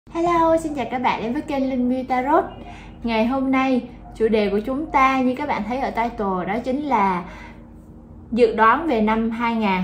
Hello, xin chào các bạn đến với kênh Linh My Tarot. Ngày hôm nay, chủ đề của chúng ta như các bạn thấy ở title đó chính là dự đoán về năm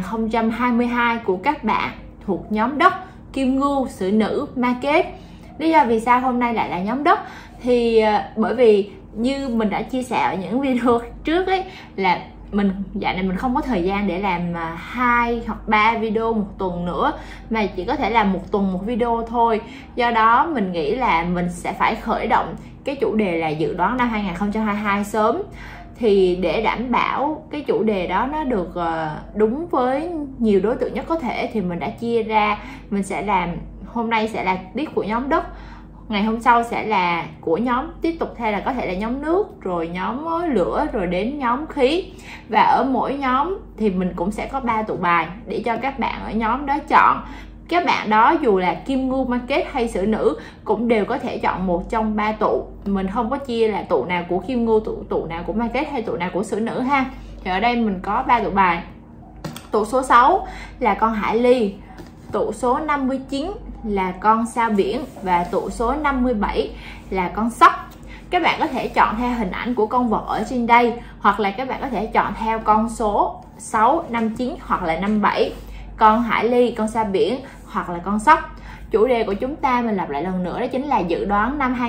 2022 của các bạn thuộc nhóm đất, Kim Ngưu, Xử Nữ, Ma Kết. Lý do vì sao hôm nay lại là nhóm đất thì bởi vì như mình đã chia sẻ ở những video trước ấy, là dạo này mình không có thời gian để làm 2 hoặc 3 video một tuần nữa, mà chỉ có thể làm một tuần một video thôi. Do đó mình nghĩ là mình sẽ phải khởi động cái chủ đề là dự đoán năm 2022 sớm, thì để đảm bảo cái chủ đề đó nó được đúng với nhiều đối tượng nhất có thể, thì mình đã chia ra, mình sẽ làm hôm nay sẽ là tiết của nhóm đất, ngày hôm sau sẽ là của nhóm tiếp tục theo là có thể là nhóm nước, rồi nhóm lửa, rồi đến nhóm khí. Và ở mỗi nhóm thì mình cũng sẽ có 3 tụ bài để cho các bạn ở nhóm đó chọn. Các bạn đó dù là Kim Ngưu, Ma Kết hay Xử Nữ cũng đều có thể chọn một trong 3 tụ. Mình không có chia là tụ nào của Kim Ngưu, tụ nào của Ma Kết hay tụ nào của Xử Nữ ha. Thì ở đây mình có 3 tụ bài. Tụ số 6 là con Hải Ly, tụ số 59 là con Sao Biển và tụ số 57 là con Sóc. Các bạn có thể chọn theo hình ảnh của con vật ở trên đây, hoặc là các bạn có thể chọn theo con số 6, 59 hoặc là 57, con Hải Ly, con Sao Biển hoặc là con Sóc. Chủ đề của chúng ta mình lặp lại lần nữa đó chính là dự đoán năm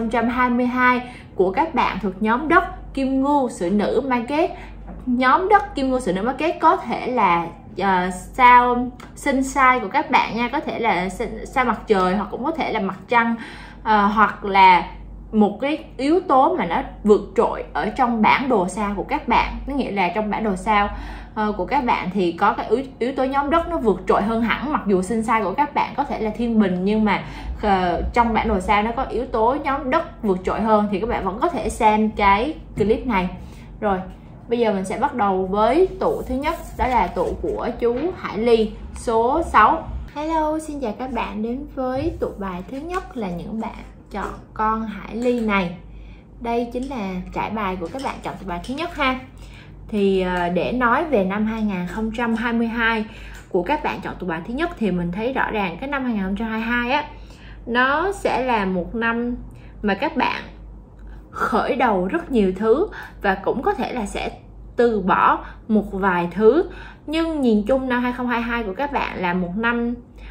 2022 của các bạn thuộc nhóm đất, Kim Ngưu, Xử Nữ, Ma Kết. Nhóm đất, Kim Ngưu, Xử Nữ, Ma Kết có thể là sao sinh sai của các bạn nha, có thể là sao mặt trời, hoặc cũng có thể là mặt trăng, hoặc là một cái yếu tố mà nó vượt trội ở trong bản đồ sao của các bạn. Có nghĩa là trong bản đồ sao của các bạn thì có cái yếu tố nhóm đất nó vượt trội hơn hẳn, mặc dù sinh sai của các bạn có thể là thiên bình, nhưng mà trong bản đồ sao nó có yếu tố nhóm đất vượt trội hơn, thì các bạn vẫn có thể xem cái clip này. Rồi bây giờ mình sẽ bắt đầu với tụ thứ nhất, đó là tụ của chú Hải Ly số 6. Hello, xin chào các bạn đến với tụ bài thứ nhất là những bạn chọn con Hải Ly này. Đây chính là trải bài của các bạn chọn tụ bài thứ nhất ha. Thì để nói về năm 2022 của các bạn chọn tụ bài thứ nhất thì mình thấy rõ ràng cái năm 2022 á, nó sẽ là một năm mà các bạn khởi đầu rất nhiều thứ và cũng có thể là sẽ từ bỏ một vài thứ. Nhưng nhìn chung năm 2022 của các bạn là một năm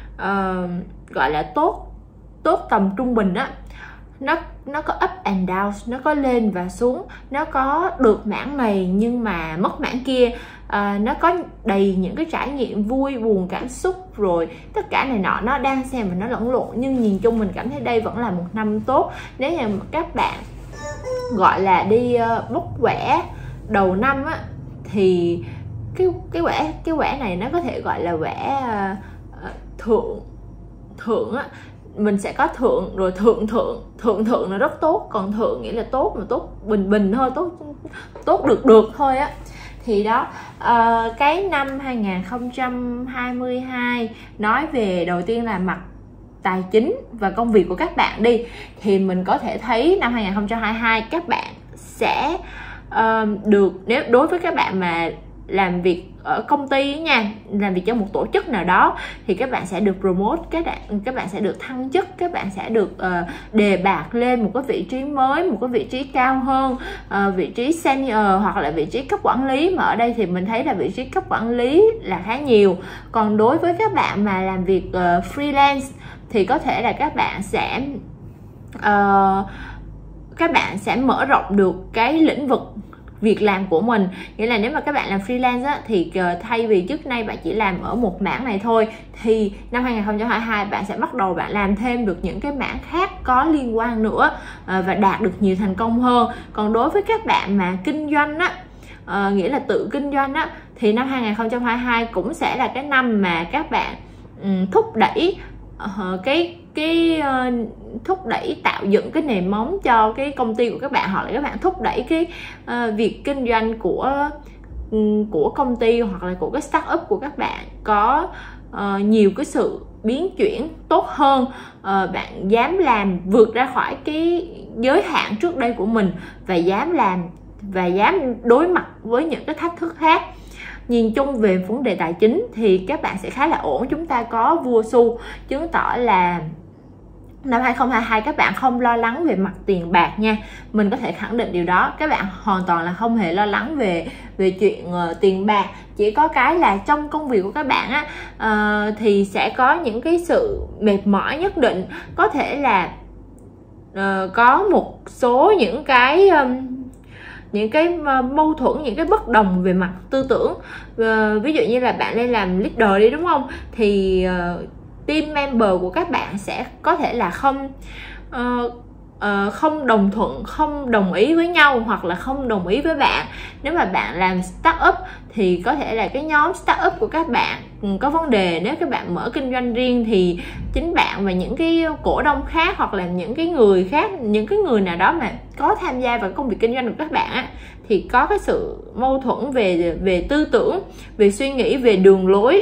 gọi là tốt tầm trung bình á. Nó có up and down, nó có lên và xuống, nó có được mảng này nhưng mà mất mảng kia, nó có đầy những cái trải nghiệm vui buồn cảm xúc, rồi tất cả này nọ nó đang xem và nó lẫn lộn. Nhưng nhìn chung mình cảm thấy đây vẫn là một năm tốt. Nếu như các bạn gọi là đi bốc quẻ đầu năm á, thì cái quẻ này nó có thể gọi là quẻ thượng á. Mình sẽ có thượng rồi thượng là rất tốt, còn thượng nghĩa là tốt mà tốt bình thôi, tốt được thôi á. Thì đó, cái năm 2022 nói về đầu tiên là mặt tài chính và công việc của các bạn đi, thì mình có thể thấy năm 2022 các bạn sẽ được, nếu đối với các bạn mà làm việc ở công ty nha, làm việc cho một tổ chức nào đó, thì các bạn sẽ được promote, các bạn sẽ được thăng chức, các bạn sẽ được đề bạt lên một cái vị trí mới, một cái vị trí cao hơn, vị trí senior hoặc là vị trí cấp quản lý. Mà ở đây thì mình thấy là vị trí cấp quản lý là khá nhiều. Còn đối với các bạn mà làm việc freelance thì có thể là các bạn sẽ mở rộng được cái lĩnh vực việc làm của mình. Nghĩa là nếu mà các bạn làm freelance á, thì thay vì trước nay bạn chỉ làm ở một mảng này thôi, thì năm 2022 bạn sẽ bắt đầu bạn làm thêm được những cái mảng khác có liên quan nữa, và đạt được nhiều thành công hơn. Còn đối với các bạn mà kinh doanh á, nghĩa là tự kinh doanh á, thì năm 2022 cũng sẽ là cái năm mà các bạn thúc đẩy thúc đẩy tạo dựng cái nền móng cho cái công ty của các bạn, hoặc là các bạn thúc đẩy cái việc kinh doanh của công ty hoặc là của cái startup của các bạn có nhiều cái sự biến chuyển tốt hơn. Bạn dám làm vượt ra khỏi cái giới hạn trước đây của mình, và dám làm và dám đối mặt với những cái thách thức khác. Nhìn chung về vấn đề tài chính thì các bạn sẽ khá là ổn. Chúng ta có vua xu chứng tỏ là năm 2022 các bạn không lo lắng về mặt tiền bạc nha. Mình có thể khẳng định điều đó. Các bạn hoàn toàn là không hề lo lắng về chuyện tiền bạc. Chỉ có cái là trong công việc của các bạn á, thì sẽ có những cái sự mệt mỏi nhất định. Có thể là có một số những cái mâu thuẫn, những cái bất đồng về mặt tư tưởng. Ví dụ như là bạn lên làm leader đi, đúng không? Thì team member của các bạn sẽ có thể là không đồng thuận, không đồng ý với nhau, hoặc là không đồng ý với bạn. Nếu mà bạn làm startup thì có thể là cái nhóm startup của các bạn có vấn đề. Nếu các bạn mở kinh doanh riêng thì chính bạn và những cái cổ đông khác, hoặc là những cái người khác, những cái người nào đó mà có tham gia vào công việc kinh doanh của các bạn á, thì có cái sự mâu thuẫn về tư tưởng, về suy nghĩ, về đường lối.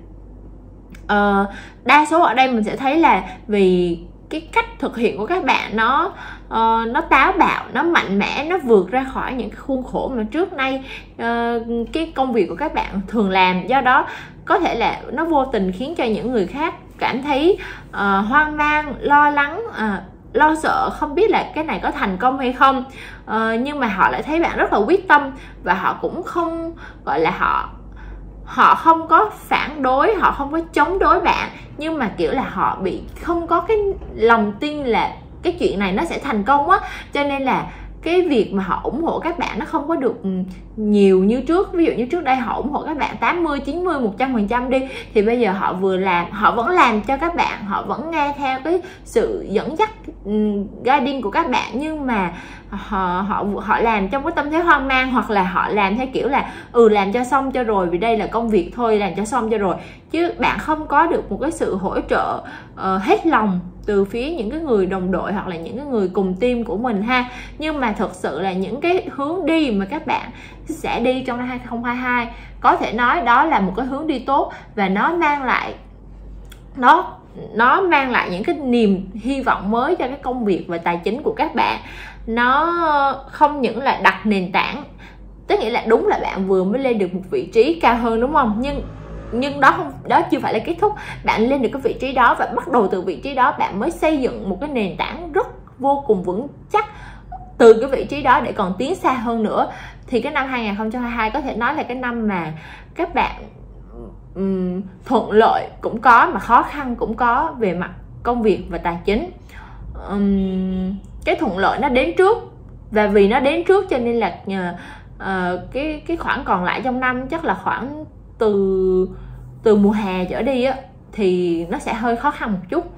Đa số ở đây mình sẽ thấy là vì cái cách thực hiện của các bạn nó táo bạo, nó mạnh mẽ, nó vượt ra khỏi những cái khuôn khổ mà trước nay cái công việc của các bạn thường làm. Do đó có thể là nó vô tình khiến cho những người khác cảm thấy hoang mang, lo lắng, lo sợ, không biết là cái này có thành công hay không. Nhưng mà họ lại thấy bạn rất là quyết tâm, và họ cũng không gọi là họ không có phản đối, họ không có chống đối bạn, nhưng mà kiểu là họ bị không có cái lòng tin là cái chuyện này nó sẽ thành công á, cho nên là cái việc mà họ ủng hộ các bạn nó không có được nhiều như trước. Ví dụ như trước đây họ ủng hộ các bạn 80, 90, 100% đi, thì bây giờ họ vừa làm, họ vẫn làm cho các bạn, họ vẫn nghe theo cái sự dẫn dắt guiding của các bạn, nhưng mà họ làm trong cái tâm thế hoang mang, hoặc là họ làm theo kiểu là làm cho xong cho rồi, vì đây là công việc thôi, làm cho xong cho rồi, chứ bạn không có được một cái sự hỗ trợ hết lòng từ phía những cái người đồng đội hoặc là những cái người cùng team của mình ha. Nhưng mà thật sự là những cái hướng đi mà các bạn sẽ đi trong năm 2022 có thể nói đó là một cái hướng đi tốt, và nó mang lại những cái niềm hy vọng mới cho cái công việc và tài chính của các bạn. Nó không những là đặt nền tảng, tức nghĩa là đúng là bạn vừa mới lên được một vị trí cao hơn, đúng không? Nhưng đó chưa phải là kết thúc. Bạn lên được cái vị trí đó và bắt đầu từ vị trí đó bạn mới xây dựng một cái nền tảng vô cùng vững chắc từ cái vị trí đó để còn tiến xa hơn nữa. Thì cái năm 2022 có thể nói là cái năm mà các bạn thuận lợi cũng có mà khó khăn cũng có về mặt công việc và tài chính. Cái thuận lợi nó đến trước, và vì nó đến trước cho nên là cái khoảng còn lại trong năm chắc là khoảng từ mùa hè trở đi á, thì nó sẽ hơi khó khăn một chút.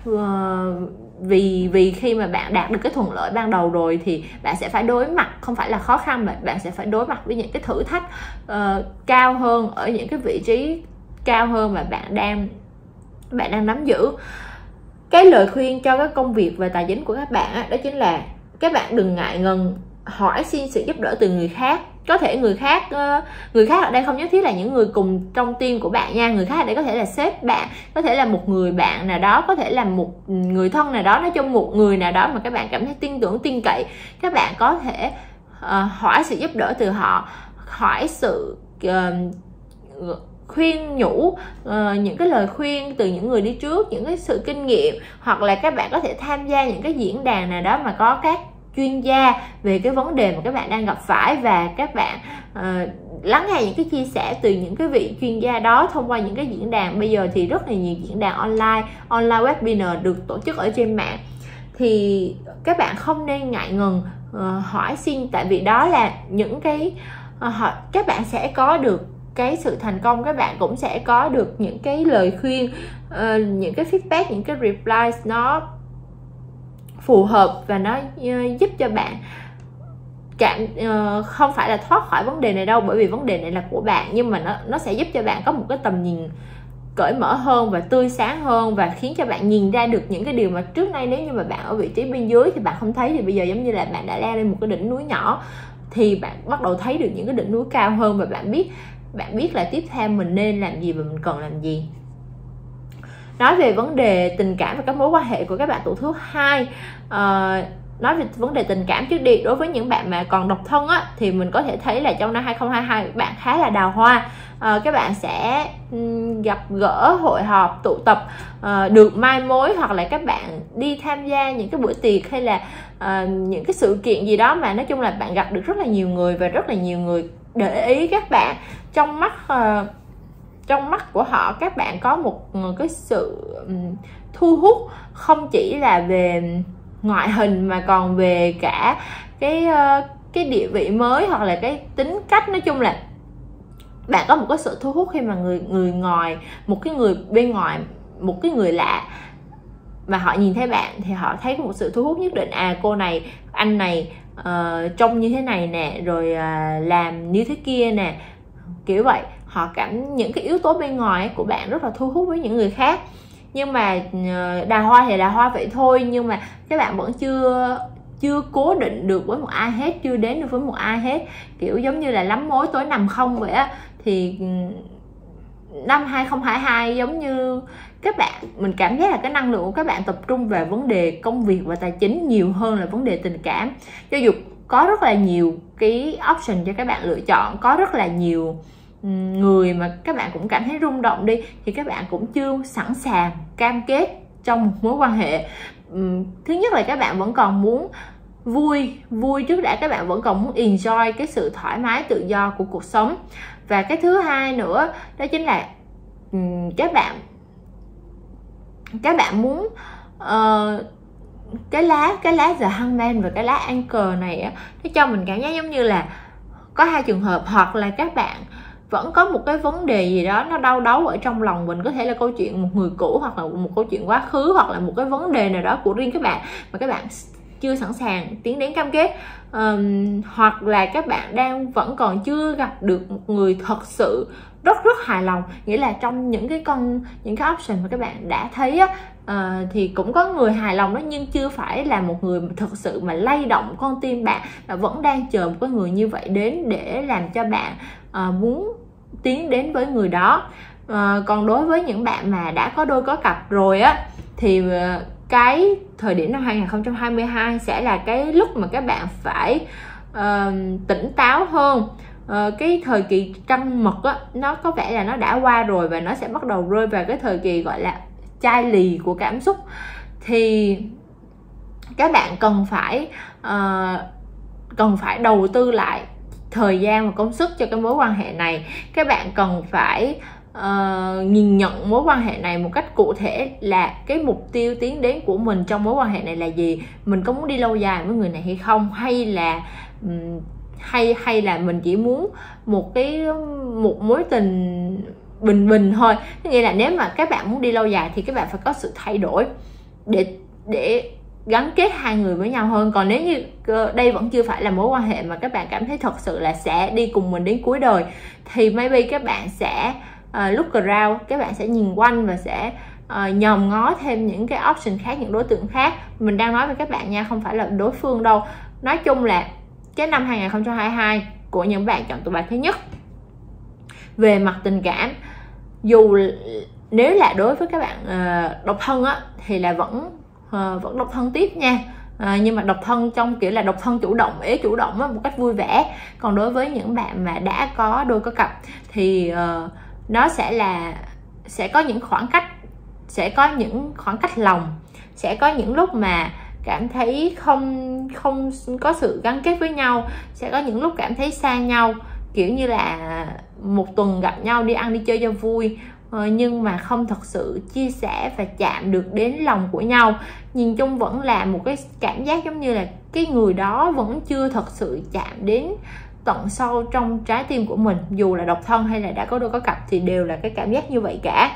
Vì khi mà bạn đạt được cái thuận lợi ban đầu rồi thì bạn sẽ phải đối mặt, không phải là khó khăn mà bạn sẽ phải đối mặt với những cái thử thách cao hơn, ở những cái vị trí cao hơn mà bạn đang nắm giữ. Cái lời khuyên cho cái công việc và tài chính của các bạn đó chính là các bạn đừng ngại ngần hỏi xin sự giúp đỡ từ người khác. Có thể người khác ở đây không nhất thiết là những người cùng trong team của bạn nha. Người khác ở đây có thể là sếp bạn, có thể là một người bạn nào đó, có thể là một người thân nào đó, nói chung một người nào đó mà các bạn cảm thấy tin tưởng, tin cậy. Các bạn có thể hỏi sự giúp đỡ từ họ, hỏi sự khuyên nhủ, những cái lời khuyên từ những người đi trước, những cái sự kinh nghiệm, hoặc là các bạn có thể tham gia những cái diễn đàn nào đó mà có các chuyên gia về cái vấn đề mà các bạn đang gặp phải, và các bạn lắng nghe những cái chia sẻ từ những cái vị chuyên gia đó thông qua những cái diễn đàn. Bây giờ thì rất là nhiều diễn đàn online webinar được tổ chức ở trên mạng, thì các bạn không nên ngại ngần hỏi xin, tại vì đó là những cái các bạn sẽ có được cái sự thành công, các bạn cũng sẽ có được những cái lời khuyên, những cái feedback, những cái replies nó phù hợp, và nó giúp cho bạn không phải là thoát khỏi vấn đề này đâu, bởi vì vấn đề này là của bạn, nhưng mà nó sẽ giúp cho bạn có một cái tầm nhìn cởi mở hơn và tươi sáng hơn, và khiến cho bạn nhìn ra được những cái điều mà trước nay nếu như mà bạn ở vị trí bên dưới thì bạn không thấy, thì bây giờ giống như là bạn đã leo lên một cái đỉnh núi nhỏ thì bạn bắt đầu thấy được những cái đỉnh núi cao hơn, và bạn biết là tiếp theo mình nên làm gì và mình cần làm gì. Nói về vấn đề tình cảm và các mối quan hệ của các bạn tuổi thứ hai, nói về vấn đề tình cảm trước đi. Đối với những bạn mà còn độc thân á, thì mình có thể thấy là trong năm 2022 bạn khá là đào hoa. Các bạn sẽ gặp gỡ, hội họp, tụ tập, được mai mối, hoặc là các bạn đi tham gia những cái bữa tiệc hay là những cái sự kiện gì đó mà nói chung là bạn gặp được rất là nhiều người, và rất là nhiều người để ý các bạn. Trong mắt của họ, các bạn có một cái sự thu hút không chỉ là về ngoại hình mà còn về cả cái địa vị mới, hoặc là cái tính cách. Nói chung là bạn có một cái sự thu hút khi mà người ngoài, một cái người bên ngoài, một cái người lạ mà họ nhìn thấy bạn thì họ thấy có một sự thu hút nhất định. Cô này, anh này trông như thế này nè, rồi làm như thế kia nè, kiểu vậy. Họ những cái yếu tố bên ngoài của bạn rất là thu hút với những người khác. Nhưng mà đào hoa thì đào hoa vậy thôi, nhưng mà các bạn vẫn chưa cố định được với một ai hết, chưa đến được với một ai hết, kiểu giống như là lắm mối tối nằm không vậy á. Thì năm 2022 giống như các bạn, mình cảm giác là cái năng lượng của các bạn tập trung về vấn đề công việc và tài chính nhiều hơn là vấn đề tình cảm. Cho dù có rất là nhiều cái option cho các bạn lựa chọn, có rất là nhiều người mà các bạn cũng cảm thấy rung động đi, thì các bạn cũng chưa sẵn sàng cam kết trong một mối quan hệ. Thứ nhất là các bạn vẫn còn muốn vui trước đã, các bạn vẫn còn muốn enjoy cái sự thoải mái tự do của cuộc sống. Và cái thứ hai nữa đó chính là các bạn muốn cái lá The Hangman và cái lá Anchor này á, nó cho mình cảm giác giống như là có hai trường hợp. Hoặc là các bạn vẫn có một cái vấn đề gì đó nó đau đáu ở trong lòng mình, có thể là câu chuyện một người cũ, hoặc là một câu chuyện quá khứ, hoặc là một cái vấn đề nào đó của riêng các bạn mà các bạn chưa sẵn sàng tiến đến cam kết. Hoặc là các bạn vẫn còn chưa gặp được một người thật sự rất hài lòng. Nghĩa là trong những cái option mà các bạn đã thấy á, thì cũng có người hài lòng đó, nhưng chưa phải là một người thực sự mà lay động con tim bạn, và vẫn đang chờ một cái người như vậy đến để làm cho bạn muốn tiến đến với người đó. Còn đối với những bạn mà đã có đôi có cặp rồi á, thì cái thời điểm năm 2022 sẽ là cái lúc mà các bạn phải tỉnh táo hơn. Cái thời kỳ trăng mật á, nó có vẻ là nó đã qua rồi, và nó sẽ bắt đầu rơi vào cái thời kỳ gọi là chai lì của cảm xúc. Thì các bạn cần phải đầu tư lại thời gian và công sức cho cái mối quan hệ này. Các bạn cần phải nhìn nhận mối quan hệ này một cách cụ thể, là cái mục tiêu tiến đến của mình trong mối quan hệ này là gì. Mình có muốn đi lâu dài với người này hay không, hay là mình chỉ muốn một mối tình bình thôi. Nghĩa là nếu mà các bạn muốn đi lâu dài thì các bạn phải có sự thay đổi để gắn kết hai người với nhau hơn. Còn nếu như đây vẫn chưa phải là mối quan hệ mà các bạn cảm thấy thật sự là sẽ đi cùng mình đến cuối đời, thì maybe các bạn sẽ look around, các bạn sẽ nhìn quanh và sẽ nhòm ngó thêm những cái option khác, những đối tượng khác. Mình đang nói với các bạn nha, không phải là đối phương đâu. Nói chung là cái năm 2022 của những bạn chọn tụ bài thứ nhất về mặt tình cảm, dù nếu là đối với các bạn độc thân á, thì là vẫn độc thân tiếp nha. Nhưng mà độc thân trong kiểu là độc thân chủ động, chủ động á, một cách vui vẻ. Còn đối với những bạn mà đã có đôi có cặp thì nó sẽ có những khoảng cách lòng, sẽ có những lúc mà cảm thấy không có sự gắn kết với nhau, sẽ có những lúc cảm thấy xa nhau, kiểu như là một tuần gặp nhau đi ăn đi chơi cho vui, nhưng mà không thật sự chia sẻ và chạm được đến lòng của nhau. Nhìn chung vẫn là một cái cảm giác giống như là cái người đó vẫn chưa thật sự chạm đến tận sâu trong trái tim của mình. Dù là độc thân hay là đã có đôi có cặp thì đều là cái cảm giác như vậy cả.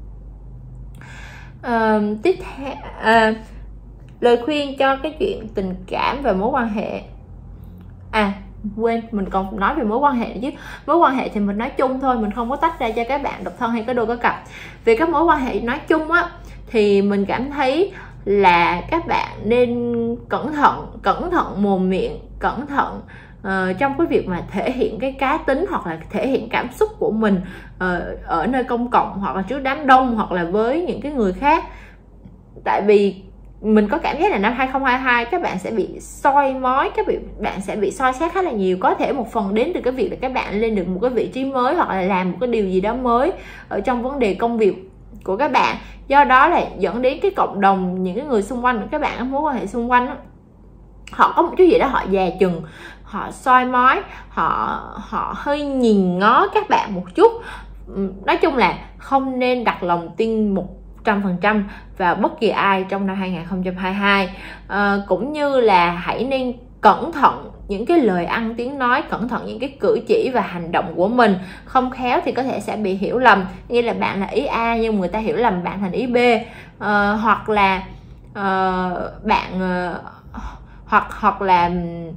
Tiếp theo lời khuyên cho cái chuyện tình cảm và mối quan hệ. Quên, mình còn nói về mối quan hệ chứ. Mối quan hệ thì mình nói chung thôi, mình không có tách ra cho các bạn độc thân hay có đôi có cặp. Về các mối quan hệ nói chung á, thì mình cảm thấy là các bạn nên cẩn thận mồm miệng, cẩn thận trong cái việc mà thể hiện cái cá tính hoặc là thể hiện cảm xúc của mình ở nơi công cộng, hoặc là trước đám đông, hoặc là với những cái người khác. Tại vì mình có cảm giác là năm 2022 các bạn sẽ bị soi mói, bạn sẽ bị soi xét khá là nhiều. Có thể một phần đến từ cái việc là các bạn lên được một cái vị trí mới, hoặc là làm một cái điều gì đó mới ở trong vấn đề công việc của các bạn. Do đó là dẫn đến cái cộng đồng, những cái người xung quanh của các bạn, các mối quan hệ xung quanh đó, họ có một chút gì đó họ dè chừng, họ soi mói, họ hơi nhìn ngó các bạn một chút. Nói chung là không nên đặt lòng tin 100% vào bất kỳ ai trong năm 2022. Cũng như là hãy nên cẩn thận những cái lời ăn tiếng nói, cẩn thận những cái cử chỉ và hành động của mình. Không khéo thì có thể sẽ bị hiểu lầm, như là bạn là ý A nhưng người ta hiểu lầm bạn thành ý B, hoặc là bạn hoặc là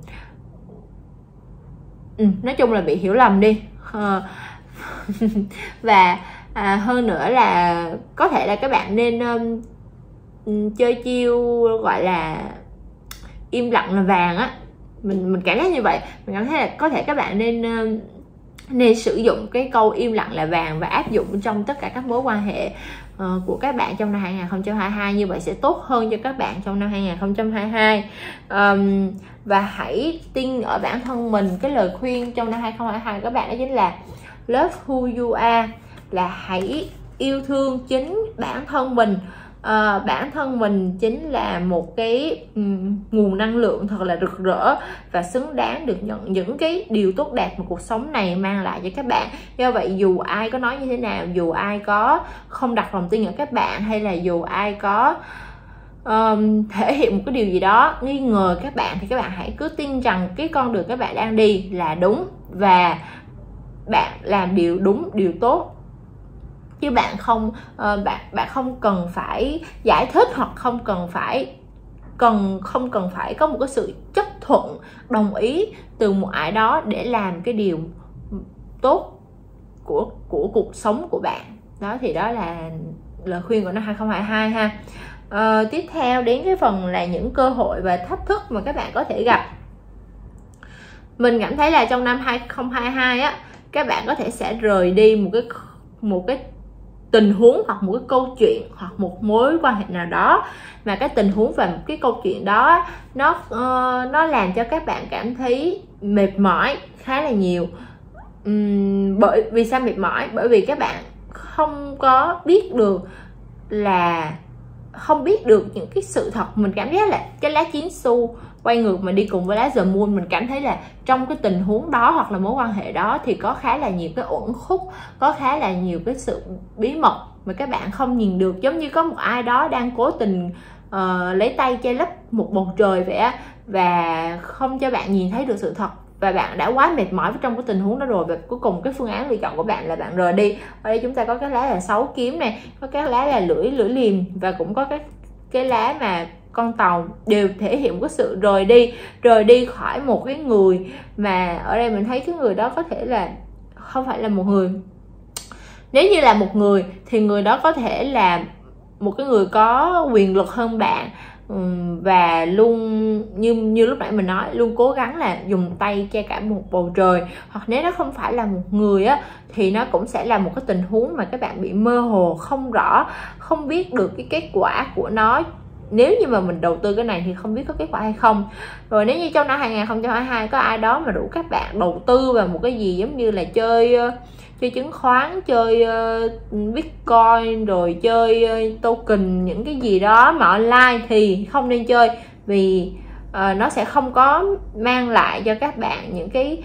nói chung là bị hiểu lầm đi. Và hơn nữa là có thể là các bạn nên chơi chiêu gọi là im lặng là vàng á. Mình cảm giác như vậy. Mình cảm thấy là có thể các bạn nên sử dụng cái câu im lặng là vàng và áp dụng trong tất cả các mối quan hệ của các bạn trong năm 2022. Như vậy sẽ tốt hơn cho các bạn trong năm 2022. Và hãy tin ở bản thân mình. Cái lời khuyên trong năm 2022 các bạn đó chính là love who you are, là hãy yêu thương chính bản thân mình. Bản thân mình chính là một cái nguồn năng lượng thật là rực rỡ và xứng đáng được nhận những cái điều tốt đẹp mà cuộc sống này mang lại cho các bạn. Do vậy dù ai có nói như thế nào, dù ai có không đặt lòng tin ở các bạn, hay là dù ai có thể hiện một cái điều gì đó nghi ngờ các bạn, thì các bạn hãy cứ tin rằng cái con đường các bạn đang đi là đúng, và bạn làm điều đúng, điều tốt, chứ bạn không cần phải giải thích, hoặc không cần phải có một cái sự chấp thuận, đồng ý từ một ai đó để làm cái điều tốt của cuộc sống của bạn. Đó thì đó là lời khuyên của năm 2022 ha. Tiếp theo đến cái phần là những cơ hội và thách thức mà các bạn có thể gặp. Mình cảm thấy là trong năm 2022 á, các bạn có thể sẽ rời đi một cái tình huống, hoặc một cái câu chuyện, hoặc một mối quan hệ nào đó, mà cái tình huống và cái câu chuyện đó nó làm cho các bạn cảm thấy mệt mỏi khá là nhiều. Vì sao mệt mỏi? Bởi vì các bạn không biết được những cái sự thật. Mình cảm giác là cái lá chín xu quay ngược mà đi cùng với lá The Moon. Mình cảm thấy là trong cái tình huống đó hoặc là mối quan hệ đó thì có khá là nhiều cái uẩn khúc, có khá là nhiều cái sự bí mật mà các bạn không nhìn được. Giống như có một ai đó đang cố tình lấy tay che lấp một bầu trời vậy á, và không cho bạn nhìn thấy được sự thật. Và bạn đã quá mệt mỏi trong cái tình huống đó rồi, và cuối cùng cái phương án lựa chọn của bạn là bạn rời đi. Ở đây chúng ta có cái lá là 6 kiếm này, có cái lá là lưỡi liềm, và cũng có cái lá mà con tàu, đều thể hiện một cái sự rời đi khỏi một cái người. Mà ở đây mình thấy cái người đó có thể là không phải là một người. Nếu như là một người thì người đó có thể là một cái người có quyền lực hơn bạn, và luôn như lúc nãy mình nói, luôn cố gắng là dùng tay che cả một bầu trời. Hoặc nếu nó không phải là một người á, thì nó cũng sẽ là một cái tình huống mà các bạn bị mơ hồ, không rõ, không biết được cái kết quả của nó. Nếu như mà mình đầu tư cái này thì không biết có kết quả hay không. Rồi nếu như trong năm 2022 có ai đó mà rủ các bạn đầu tư vào một cái gì giống như là chơi chứng khoán, chơi Bitcoin, rồi chơi token, những cái gì đó mà online, thì không nên chơi. Vì nó sẽ không có mang lại cho các bạn những cái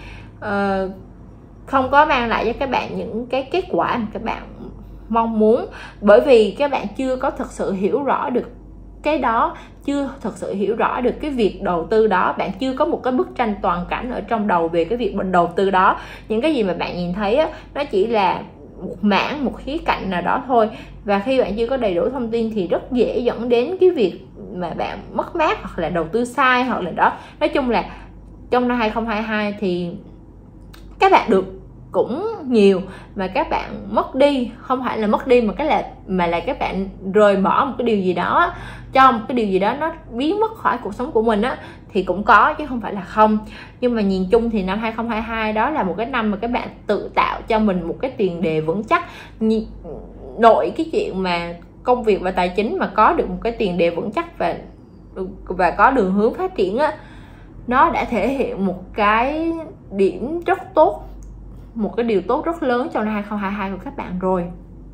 những cái kết quả mà các bạn mong muốn. Bởi vì các bạn chưa có thực sự hiểu rõ được cái đó, chưa thực sự hiểu rõ được cái việc đầu tư đó. Bạn chưa có một cái bức tranh toàn cảnh ở trong đầu về cái việc mình đầu tư đó. Những cái gì mà bạn nhìn thấy á, nó chỉ là một mảng, một khía cạnh nào đó thôi. Và khi bạn chưa có đầy đủ thông tin thì rất dễ dẫn đến cái việc mà bạn mất mát, hoặc là đầu tư sai, hoặc là đó. Nói chung là trong năm 2022 thì các bạn được cũng nhiều, mà các bạn mất đi, không phải là mất đi mà là các bạn rời bỏ một cái điều gì đó, cho một cái điều gì đó nó biến mất khỏi cuộc sống của mình á, thì cũng có chứ không phải là không. Nhưng mà nhìn chung thì năm 2022 đó là một cái năm mà các bạn tự tạo cho mình một cái tiền đề vững chắc. Nội cái chuyện mà công việc và tài chính mà có được một cái tiền đề vững chắc và có đường hướng phát triển á, nó đã thể hiện một cái điểm rất tốt, một cái điều tốt rất lớn trong năm 2022 của các bạn rồi.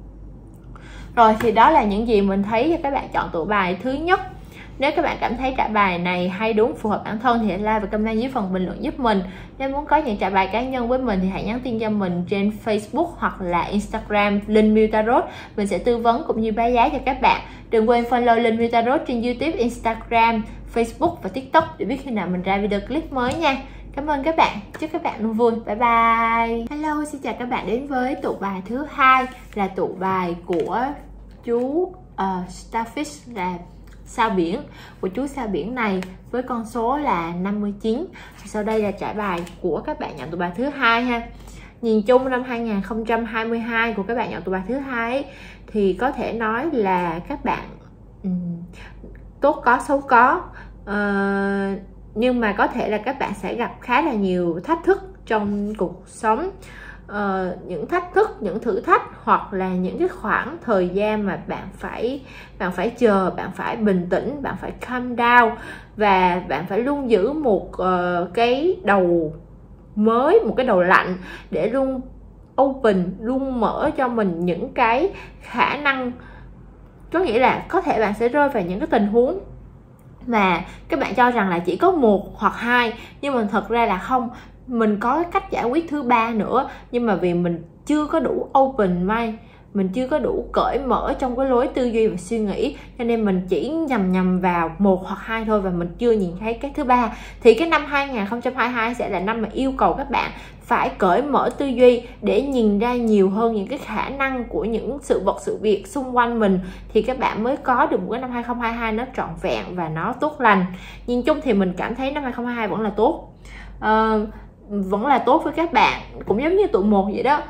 Rồi thì đó là những gì mình thấy cho các bạn chọn tụ bài thứ nhất. Nếu các bạn cảm thấy trải bài này hay đúng, phù hợp bản thân thì hãy like và comment dưới phần bình luận giúp mình. Nếu muốn có những trải bài cá nhân với mình thì hãy nhắn tin cho mình trên Facebook hoặc là Instagram Linh Miu Tarot. Mình sẽ tư vấn cũng như báo giá cho các bạn. Đừng quên follow Linh Miu Tarot trên YouTube, Instagram, Facebook và TikTok để biết khi nào mình ra video clip mới nha. Cảm ơn các bạn, chúc các bạn luôn vui. Bye bye. Hello, xin chào các bạn đến với tụ bài thứ hai, là tụ bài của chú Starfish, là sao biển của chú sao biển này, với con số là 59. Sau đây là trải bài của các bạn nhận tụ bài thứ hai ha. Nhìn chung năm 2022 của các bạn nhận tụ bài thứ hai thì có thể nói là các bạn tốt có xấu có, nhưng mà có thể là các bạn sẽ gặp khá là nhiều thách thức trong cuộc sống. Những thách thức, những thử thách, hoặc là những cái khoảng thời gian mà bạn phải chờ, bạn phải bình tĩnh, bạn phải calm down, và bạn phải luôn giữ một cái đầu mới, một cái đầu lạnh để luôn open, luôn mở cho mình những cái khả năng. Có nghĩa là có thể bạn sẽ rơi vào những cái tình huống mà các bạn cho rằng là chỉ có một hoặc hai, nhưng mà thật ra là không, mình có cái cách giải quyết thứ ba nữa, nhưng mà vì mình chưa có đủ open mind, mình chưa có đủ cởi mở trong cái lối tư duy và suy nghĩ, cho nên mình chỉ nhầm vào một hoặc hai thôi, và mình chưa nhìn thấy cái thứ ba. Thì cái năm 2022 sẽ là năm mà yêu cầu các bạn phải cởi mở tư duy để nhìn ra nhiều hơn những cái khả năng của những sự vật, sự việc xung quanh mình, thì các bạn mới có được một cái năm 2022 nó trọn vẹn và nó tốt lành. Nhìn chung thì mình cảm thấy năm 2022 vẫn là tốt, vẫn là tốt với các bạn, cũng giống như tụ 1 vậy đó.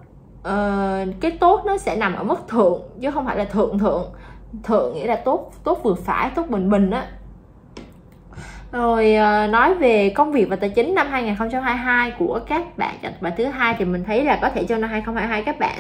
Cái tốt nó sẽ nằm ở mức thượng chứ không phải là thượng nghĩa là tốt vừa phải, tốt bình á. Rồi nói về công việc và tài chính năm 2022 của các bạn chọn bài thứ hai thì mình thấy là có thể cho năm 2022 các bạn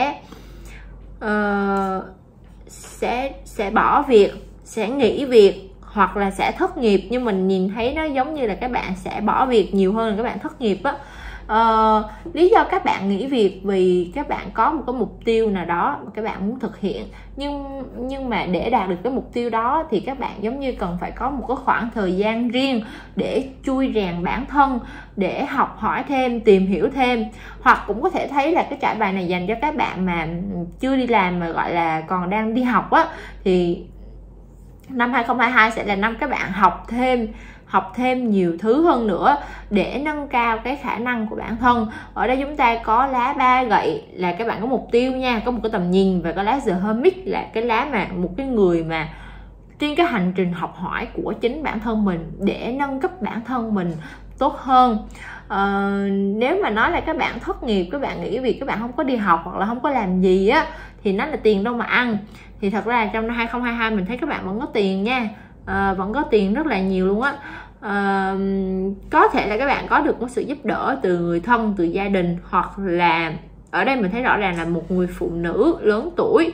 sẽ bỏ việc, sẽ nghỉ việc, hoặc là sẽ thất nghiệp. Nhưng mình nhìn thấy nó giống như là các bạn sẽ bỏ việc nhiều hơn là các bạn thất nghiệp á. Lý do các bạn nghỉ việc vì các bạn có một cái mục tiêu nào đó mà các bạn muốn thực hiện, nhưng mà để đạt được cái mục tiêu đó thì các bạn giống như cần phải có một cái khoảng thời gian riêng để chui rèn bản thân, để học hỏi thêm, tìm hiểu thêm. Hoặc cũng có thể thấy là cái trải bài này dành cho các bạn mà chưa đi làm mà gọi là còn đang đi học á, thì năm 2022 sẽ là năm các bạn học thêm nhiều thứ hơn nữa để nâng cao cái khả năng của bản thân. Ở đây chúng ta có lá 3 gậy là các bạn có mục tiêu nha, có một cái tầm nhìn, và có lá The Hermit là cái lá mà một cái người mà trên cái hành trình học hỏi của chính bản thân mình để nâng cấp bản thân mình tốt hơn. Nếu mà nói là các bạn thất nghiệp, các bạn nghỉ việc, các bạn không có đi học hoặc là không có làm gì á, thì nó là tiền đâu mà ăn. Thì thật ra trong năm 2022 mình thấy các bạn vẫn có tiền nha, vẫn có tiền rất là nhiều luôn á. Có thể là các bạn có được một sự giúp đỡ từ người thân, từ gia đình, hoặc là ở đây mình thấy rõ ràng là một người phụ nữ lớn tuổi.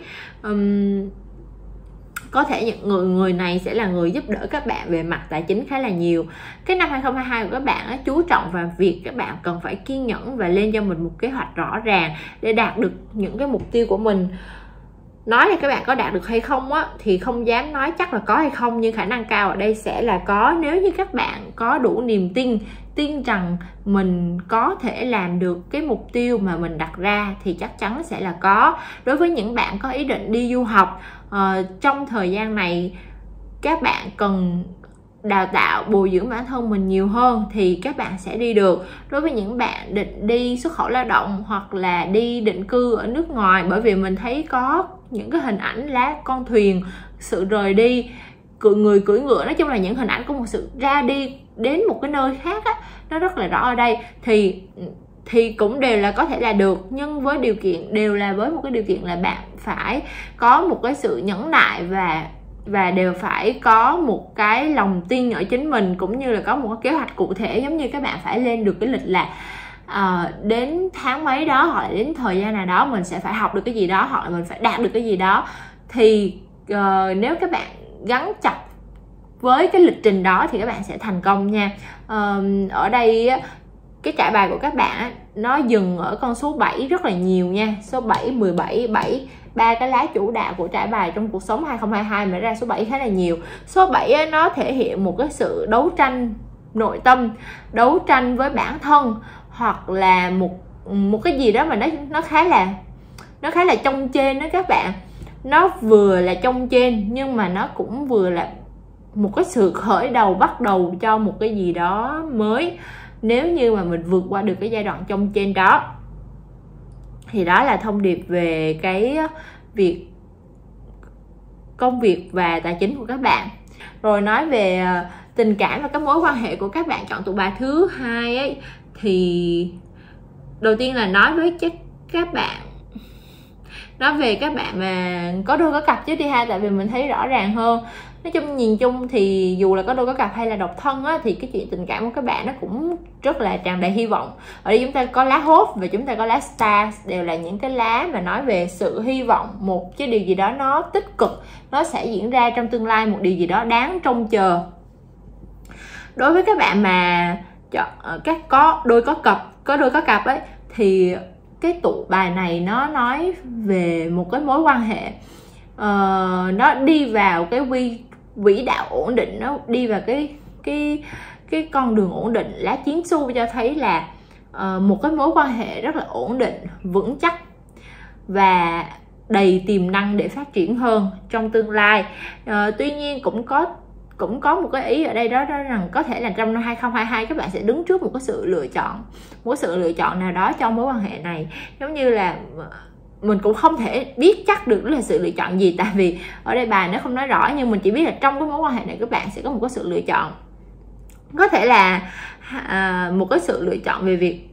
Có thể những người này sẽ là người giúp đỡ các bạn về mặt tài chính khá là nhiều. Cái năm 2022 của các bạn á, chú trọng vào việc các bạn cần phải kiên nhẫn và lên cho mình một kế hoạch rõ ràng để đạt được những cái mục tiêu của mình. Nói là các bạn có đạt được hay không á thì không dám nói chắc là có hay không, nhưng khả năng cao ở đây sẽ là có. Nếu như các bạn có đủ niềm tin rằng mình có thể làm được cái mục tiêu mà mình đặt ra thì chắc chắn sẽ là có. Đối với những bạn có ý định đi du học, trong thời gian này các bạn cần đào tạo, bồi dưỡng bản thân mình nhiều hơn thì các bạn sẽ đi được. Đối với những bạn định đi xuất khẩu lao động hoặc là đi định cư ở nước ngoài, bởi vì mình thấy có những cái hình ảnh lá con thuyền, sự rời đi, người cưỡi ngựa, nói chung là những hình ảnh của một sự ra đi đến một cái nơi khác á, nó rất là rõ ở đây. Thì cũng đều là có thể là được, nhưng với điều kiện đều là với một cái điều kiện là bạn phải có một cái sự nhẫn nại và đều phải có một cái lòng tin ở chính mình, cũng như là có một cái kế hoạch cụ thể. Giống như các bạn phải lên được cái lịch là đến tháng mấy đó, hoặc là đến thời gian nào đó mình sẽ phải học được cái gì đó, hoặc là mình phải đạt được cái gì đó. thì nếu các bạn gắn chặt với cái lịch trình đó thì các bạn sẽ thành công nha. Ở đây cái trải bài của các bạn nó dừng ở con số 7 rất là nhiều nha. Số 7, 17, 7, ba cái lá chủ đạo của trải bài trong cuộc sống 2022 mà ra số 7 khá là nhiều. Số 7 nó thể hiện một cái sự đấu tranh nội tâm, đấu tranh với bản thân, hoặc là một cái gì đó mà nó khá là chông trên đó các bạn. Nó vừa là chông trên nhưng mà nó cũng vừa là một cái sự khởi đầu, bắt đầu cho một cái gì đó mới. Nếu như mà mình vượt qua được cái giai đoạn chông trên đó thì đó là thông điệp về cái việc công việc và tài chính của các bạn. Rồi nói về tình cảm và các mối quan hệ của các bạn chọn tụ bài thứ hai ấy, thì đầu tiên là nói với các bạn, nói về các bạn mà có đôi có cặp chứ đi ha, tại vì mình thấy rõ ràng hơn. Nói chung nhìn chung thì dù là có đôi có cặp hay là độc thân á, thì cái chuyện tình cảm của các bạn nó cũng rất là tràn đầy hy vọng. Ở đây chúng ta có lá hốt và chúng ta có lá star, đều là những cái lá mà nói về sự hy vọng, một cái điều gì đó nó tích cực, nó sẽ diễn ra trong tương lai, một điều gì đó đáng trông chờ. Đối với các bạn mà có đôi có cặp ấy, thì cái tụ bài này nó nói về một cái mối quan hệ nó đi vào cái quỹ đạo ổn định, nó đi vào cái con đường ổn định. Lá chiến xu cho thấy là một cái mối quan hệ rất là ổn định, vững chắc và đầy tiềm năng để phát triển hơn trong tương lai. Tuy nhiên cũng có một cái ý ở đây đó rằng có thể là trong năm 2022 các bạn sẽ đứng trước một cái sự lựa chọn nào đó trong mối quan hệ này. Giống như là mình cũng không thể biết chắc được đó là sự lựa chọn gì, tại vì ở đây bài nó không nói rõ, nhưng mình chỉ biết là trong cái mối quan hệ này các bạn sẽ có một cái sự lựa chọn. Có thể là một cái sự lựa chọn về việc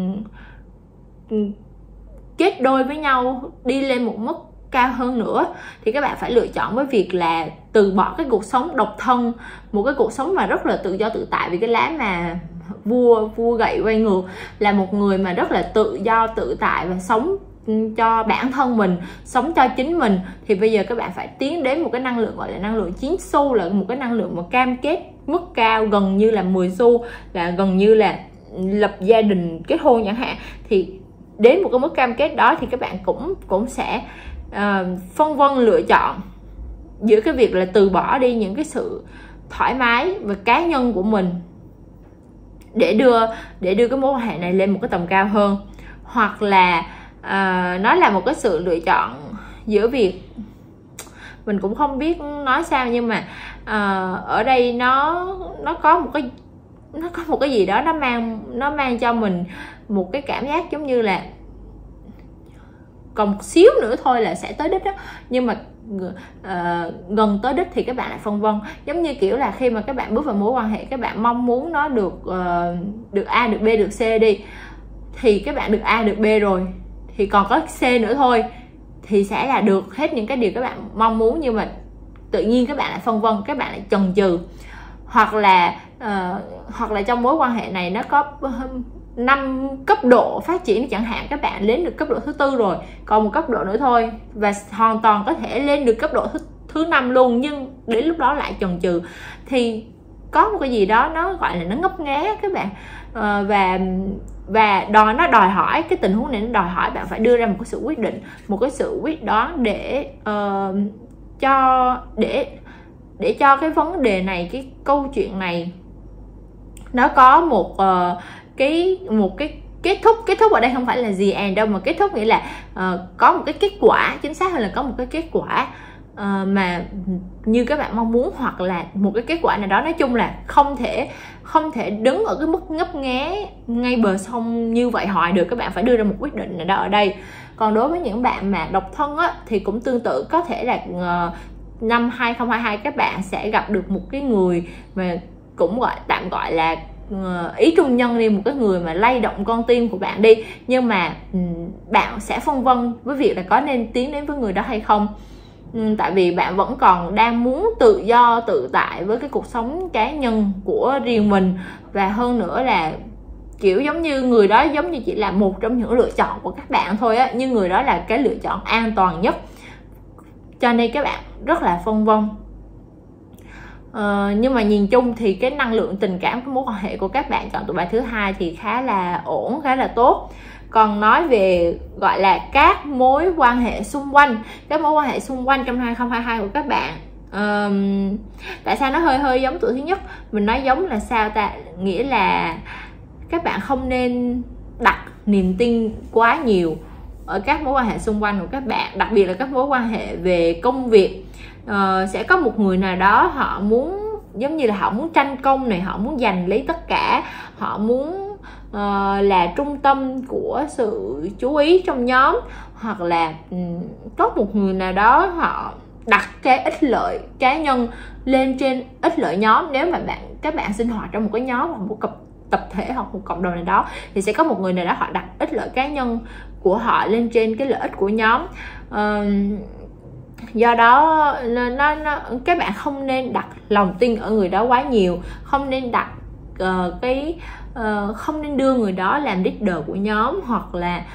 kết đôi với nhau, đi lên một mức cao hơn nữa, thì các bạn phải lựa chọn với việc là từ bỏ cái cuộc sống độc thân, một cái cuộc sống mà rất là tự do tự tại. Vì cái lá mà vua gậy quay ngược là một người mà rất là tự do tự tại và sống cho bản thân mình, sống cho chính mình. Thì bây giờ các bạn phải tiến đến một cái năng lượng gọi là năng lượng chiến xu, là một cái năng lượng mà cam kết mức cao, gần như là 10 xu, là gần như là lập gia đình, kết hôn chẳng hạn. Thì đến một cái mức cam kết đó thì các bạn cũng sẽ phân vân lựa chọn giữa cái việc là từ bỏ đi những cái sự thoải mái và cá nhân của mình để đưa cái mối quan hệ này lên một cái tầm cao hơn, hoặc là nó là một cái sự lựa chọn giữa việc, mình cũng không biết nói sao, nhưng mà ở đây nó có một cái gì đó nó mang cho mình một cái cảm giác giống như là còn một xíu nữa thôi là sẽ tới đích đó, nhưng mà gần tới đích thì các bạn lại phân vân. Giống như kiểu là khi mà các bạn bước vào mối quan hệ, các bạn mong muốn nó được A, được B, được C đi, thì các bạn được A, được B rồi, thì còn có C nữa thôi thì sẽ là được hết những cái điều các bạn mong muốn, nhưng mà tự nhiên các bạn lại phân vân, các bạn lại chần chừ. Hoặc là trong mối quan hệ này nó có 5 cấp độ phát triển chẳng hạn, các bạn lên được cấp độ thứ 4 rồi, còn một cấp độ nữa thôi, và hoàn toàn có thể lên được cấp độ thứ 5 luôn, nhưng đến lúc đó lại chần chừ. Thì có một cái gì đó nó gọi là nó ngấp nghé các bạn. Và nó đòi hỏi, cái tình huống này nó đòi hỏi bạn phải đưa ra một cái sự quyết định, một cái sự quyết đoán để cho cái vấn đề này, cái câu chuyện này nó có một cái kết thúc ở đây không phải là the end đâu, mà kết thúc nghĩa là có một cái kết quả, chính xác hơn là có một cái kết quả mà như các bạn mong muốn, hoặc là một cái kết quả nào đó. Nói chung là không thể đứng ở cái mức ngấp nghé ngay bờ sông như vậy hoài được, các bạn phải đưa ra một quyết định nào đó ở đây. Còn đối với những bạn mà độc thân á, thì cũng tương tự, có thể là năm 2022 các bạn sẽ gặp được một cái người mà cũng tạm gọi là ý trung nhân đi, một cái người mà lay động con tim của bạn đi, nhưng mà bạn sẽ phân vân với việc là có nên tiến đến với người đó hay không. Tại vì bạn vẫn còn đang muốn tự do tự tại với cái cuộc sống cá nhân của riêng mình, và hơn nữa là kiểu giống như người đó giống như chỉ là một trong những lựa chọn của các bạn thôi á, nhưng người đó là cái lựa chọn an toàn nhất cho nên các bạn rất là phân vân. Nhưng mà nhìn chung thì cái năng lượng tình cảm, cái mối quan hệ của các bạn chọn tụ bài thứ hai thì khá là ổn, khá là tốt. Còn nói về gọi là các mối quan hệ xung quanh, các mối quan hệ xung quanh trong 2022 của các bạn, tại sao nó hơi giống tuổi thứ nhất? Mình nói giống là sao ta? Nghĩa là các bạn không nên đặt niềm tin quá nhiều ở các mối quan hệ xung quanh của các bạn, đặc biệt là các mối quan hệ về công việc. Sẽ có một người nào đó họ muốn, giống như là họ muốn tranh công này, họ muốn giành lấy tất cả, họ muốn là trung tâm của sự chú ý trong nhóm, hoặc là có một người nào đó họ đặt cái ích lợi cá nhân lên trên ích lợi nhóm. Nếu mà các bạn sinh hoạt trong một cái nhóm hoặc một tập thể hoặc một cộng đồng nào đó thì sẽ có một người nào đó họ đặt ích lợi cá nhân của họ lên trên cái lợi ích của nhóm. Do đó các bạn không nên đặt lòng tin ở người đó quá nhiều, không nên đặt không nên đưa người đó làm leader của nhóm, hoặc là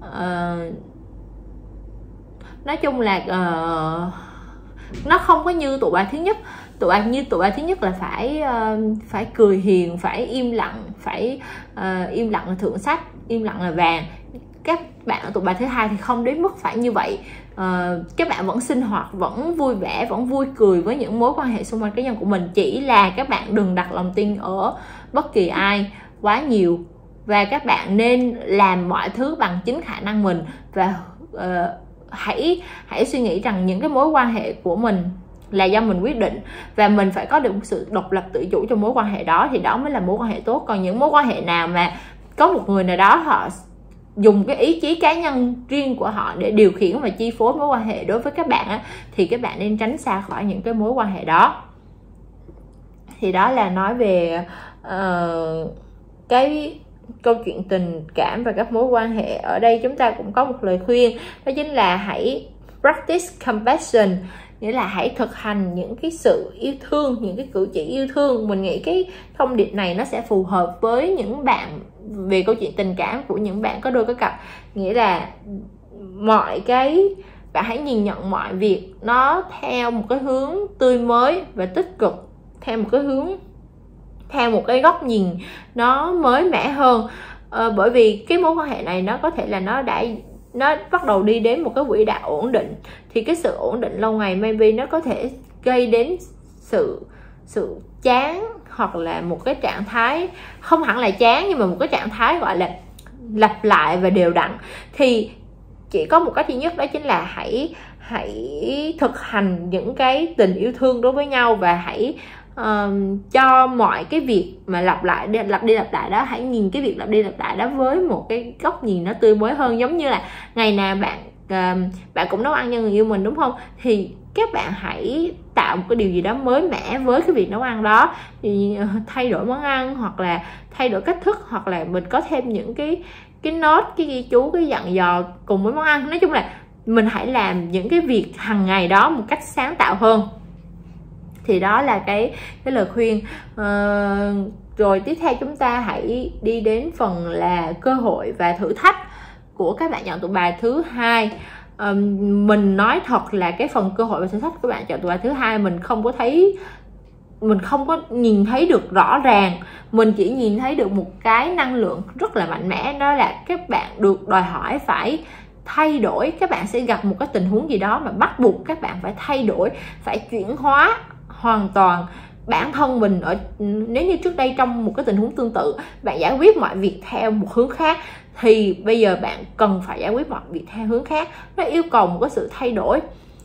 nói chung là nó không có như tụ bài thứ nhất. Tụ bài thứ nhất là phải cười hiền, phải im lặng, phải im lặng là thượng sách, im lặng là vàng. Các bạn ở tụ bài thứ hai thì không đến mức phải như vậy. Các bạn vẫn sinh hoạt, vẫn vui vẻ, vẫn vui cười với những mối quan hệ xung quanh cá nhân của mình, chỉ là các bạn đừng đặt lòng tin ở bất kỳ ai quá nhiều, và các bạn nên làm mọi thứ bằng chính khả năng mình. Và hãy suy nghĩ rằng những cái mối quan hệ của mình là do mình quyết định, và mình phải có được một sự độc lập tự chủ trong mối quan hệ đó, thì đó mới là mối quan hệ tốt. Còn những mối quan hệ nào mà có một người nào đó họ dùng cái ý chí cá nhân riêng của họ để điều khiển và chi phối mối quan hệ đối với các bạn á, thì các bạn nên tránh xa khỏi những cái mối quan hệ đó. Thì đó là nói về cái câu chuyện tình cảm và các mối quan hệ. Ở đây chúng ta cũng có một lời khuyên, đó chính là hãy practice compassion, nghĩa là hãy thực hành những cái sự yêu thương, những cái cử chỉ yêu thương. Mình nghĩ cái thông điệp này nó sẽ phù hợp với những bạn về câu chuyện tình cảm của những bạn có đôi có cặp. Nghĩa là bạn hãy nhìn nhận mọi việc nó theo một cái hướng tươi mới và tích cực, theo một cái góc nhìn nó mới mẻ hơn. Bởi vì cái mối quan hệ này nó có thể là nó bắt đầu đi đến một cái quỹ đạo ổn định, thì cái sự ổn định lâu ngày maybe nó có thể gây đến sự chán, hoặc là một cái trạng thái không hẳn là chán, nhưng mà một cái trạng thái gọi là lặp lại và đều đặn. Thì chỉ có một cách duy nhất, đó chính là hãy thực hành những cái tình yêu thương đối với nhau, và hãy cho mọi cái việc mà lặp đi lặp lại đó, hãy nhìn cái việc lặp đi lặp lại đó với một cái góc nhìn nó tươi mới hơn. Giống như là ngày nào bạn cũng nấu ăn cho người yêu mình, đúng không? Thì các bạn hãy tạo một cái điều gì đó mới mẻ với cái việc nấu ăn đó, thì thay đổi món ăn, hoặc là thay đổi cách thức, hoặc là mình có thêm những cái nốt, cái ghi chú, cái dặn dò cùng với món ăn. Nói chung là mình hãy làm những cái việc hàng ngày đó một cách sáng tạo hơn. Thì đó là cái lời khuyên. Rồi tiếp theo chúng ta hãy đi đến phần là cơ hội và thử thách của các bạn chọn tụ bài thứ hai. Mình nói thật là cái phần cơ hội và thử thách của các bạn chọn tụ bài thứ hai mình không có nhìn thấy được rõ ràng. Mình chỉ nhìn thấy được một cái năng lượng rất là mạnh mẽ, đó là các bạn được đòi hỏi phải thay đổi. Các bạn sẽ gặp một cái tình huống gì đó mà bắt buộc các bạn phải thay đổi, phải chuyển hóa hoàn toàn bản thân mình. Nếu như trước đây trong một cái tình huống tương tự bạn giải quyết mọi việc theo một hướng khác, thì bây giờ bạn cần phải giải quyết mọi việc theo hướng khác. Nó yêu cầu một cái sự thay đổi.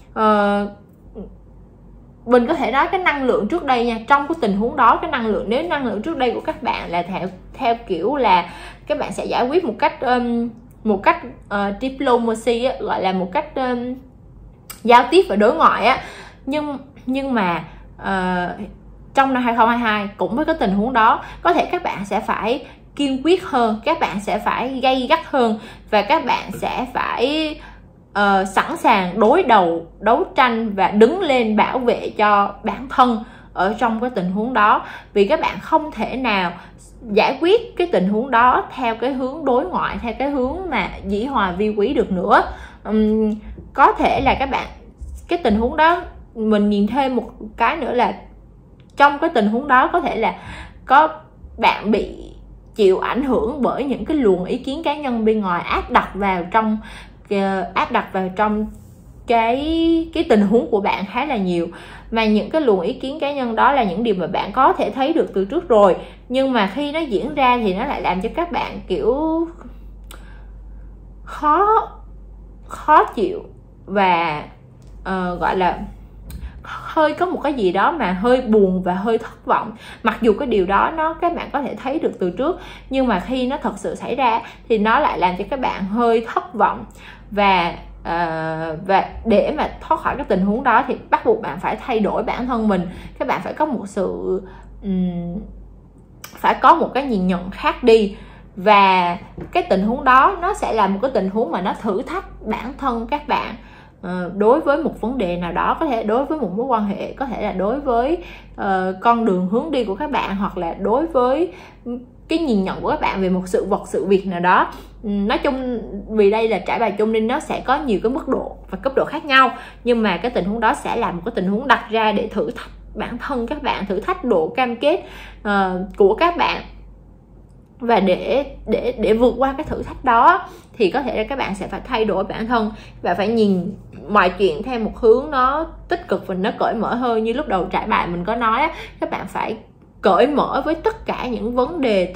Mình có thể nói cái năng lượng trước đây nha, trong cái tình huống đó, nếu năng lượng trước đây của các bạn là theo kiểu là các bạn sẽ giải quyết một cách diplomacy á, gọi là một cách giao tiếp và đối ngoại á, nhưng mà trong năm 2022 cũng với cái tình huống đó, có thể các bạn sẽ phải kiên quyết hơn, các bạn sẽ phải gay gắt hơn, và các bạn sẽ phải sẵn sàng đối đầu, đấu tranh và đứng lên bảo vệ cho bản thân ở trong cái tình huống đó. Vì các bạn không thể nào giải quyết cái tình huống đó theo cái hướng đối ngoại, theo cái hướng mà dĩ hòa vi quý được nữa. Có thể là các bạn cái tình huống đó mình nhìn thêm một cái nữa là trong cái tình huống đó có thể là có bạn bị chịu ảnh hưởng bởi những cái luồng ý kiến cá nhân bên ngoài áp đặt vào trong cái tình huống của bạn khá là nhiều. Mà những cái luồng ý kiến cá nhân đó là những điều mà bạn có thể thấy được từ trước rồi, nhưng mà khi nó diễn ra thì nó lại làm cho các bạn kiểu khó chịu và gọi là hơi có một cái gì đó mà hơi buồn và hơi thất vọng. Mặc dù cái điều đó các bạn có thể thấy được từ trước, nhưng mà khi nó thật sự xảy ra thì nó lại làm cho các bạn hơi thất vọng. Và để mà thoát khỏi cái tình huống đó thì bắt buộc bạn phải thay đổi bản thân mình. Các bạn phải có một sự phải có một cái nhìn nhận khác đi. Và cái tình huống đó nó sẽ là một cái tình huống mà nó thử thách bản thân các bạn đối với một vấn đề nào đó, có thể đối với một mối quan hệ, có thể là đối với con đường hướng đi của các bạn, hoặc là đối với cái nhìn nhận của các bạn về một sự vật sự việc nào đó. Nói chung vì đây là trải bài chung nên nó sẽ có nhiều cái mức độ và cấp độ khác nhau, nhưng mà cái tình huống đó sẽ là một cái tình huống đặt ra để thử thách bản thân các bạn, thử thách độ cam kết của các bạn. Và để vượt qua cái thử thách đó thì có thể là các bạn sẽ phải thay đổi bản thân và phải nhìn mọi chuyện theo một hướng nó tích cực và nó cởi mở hơn. Như lúc đầu trải bài mình có nói á, các bạn phải cởi mở với tất cả những vấn đề,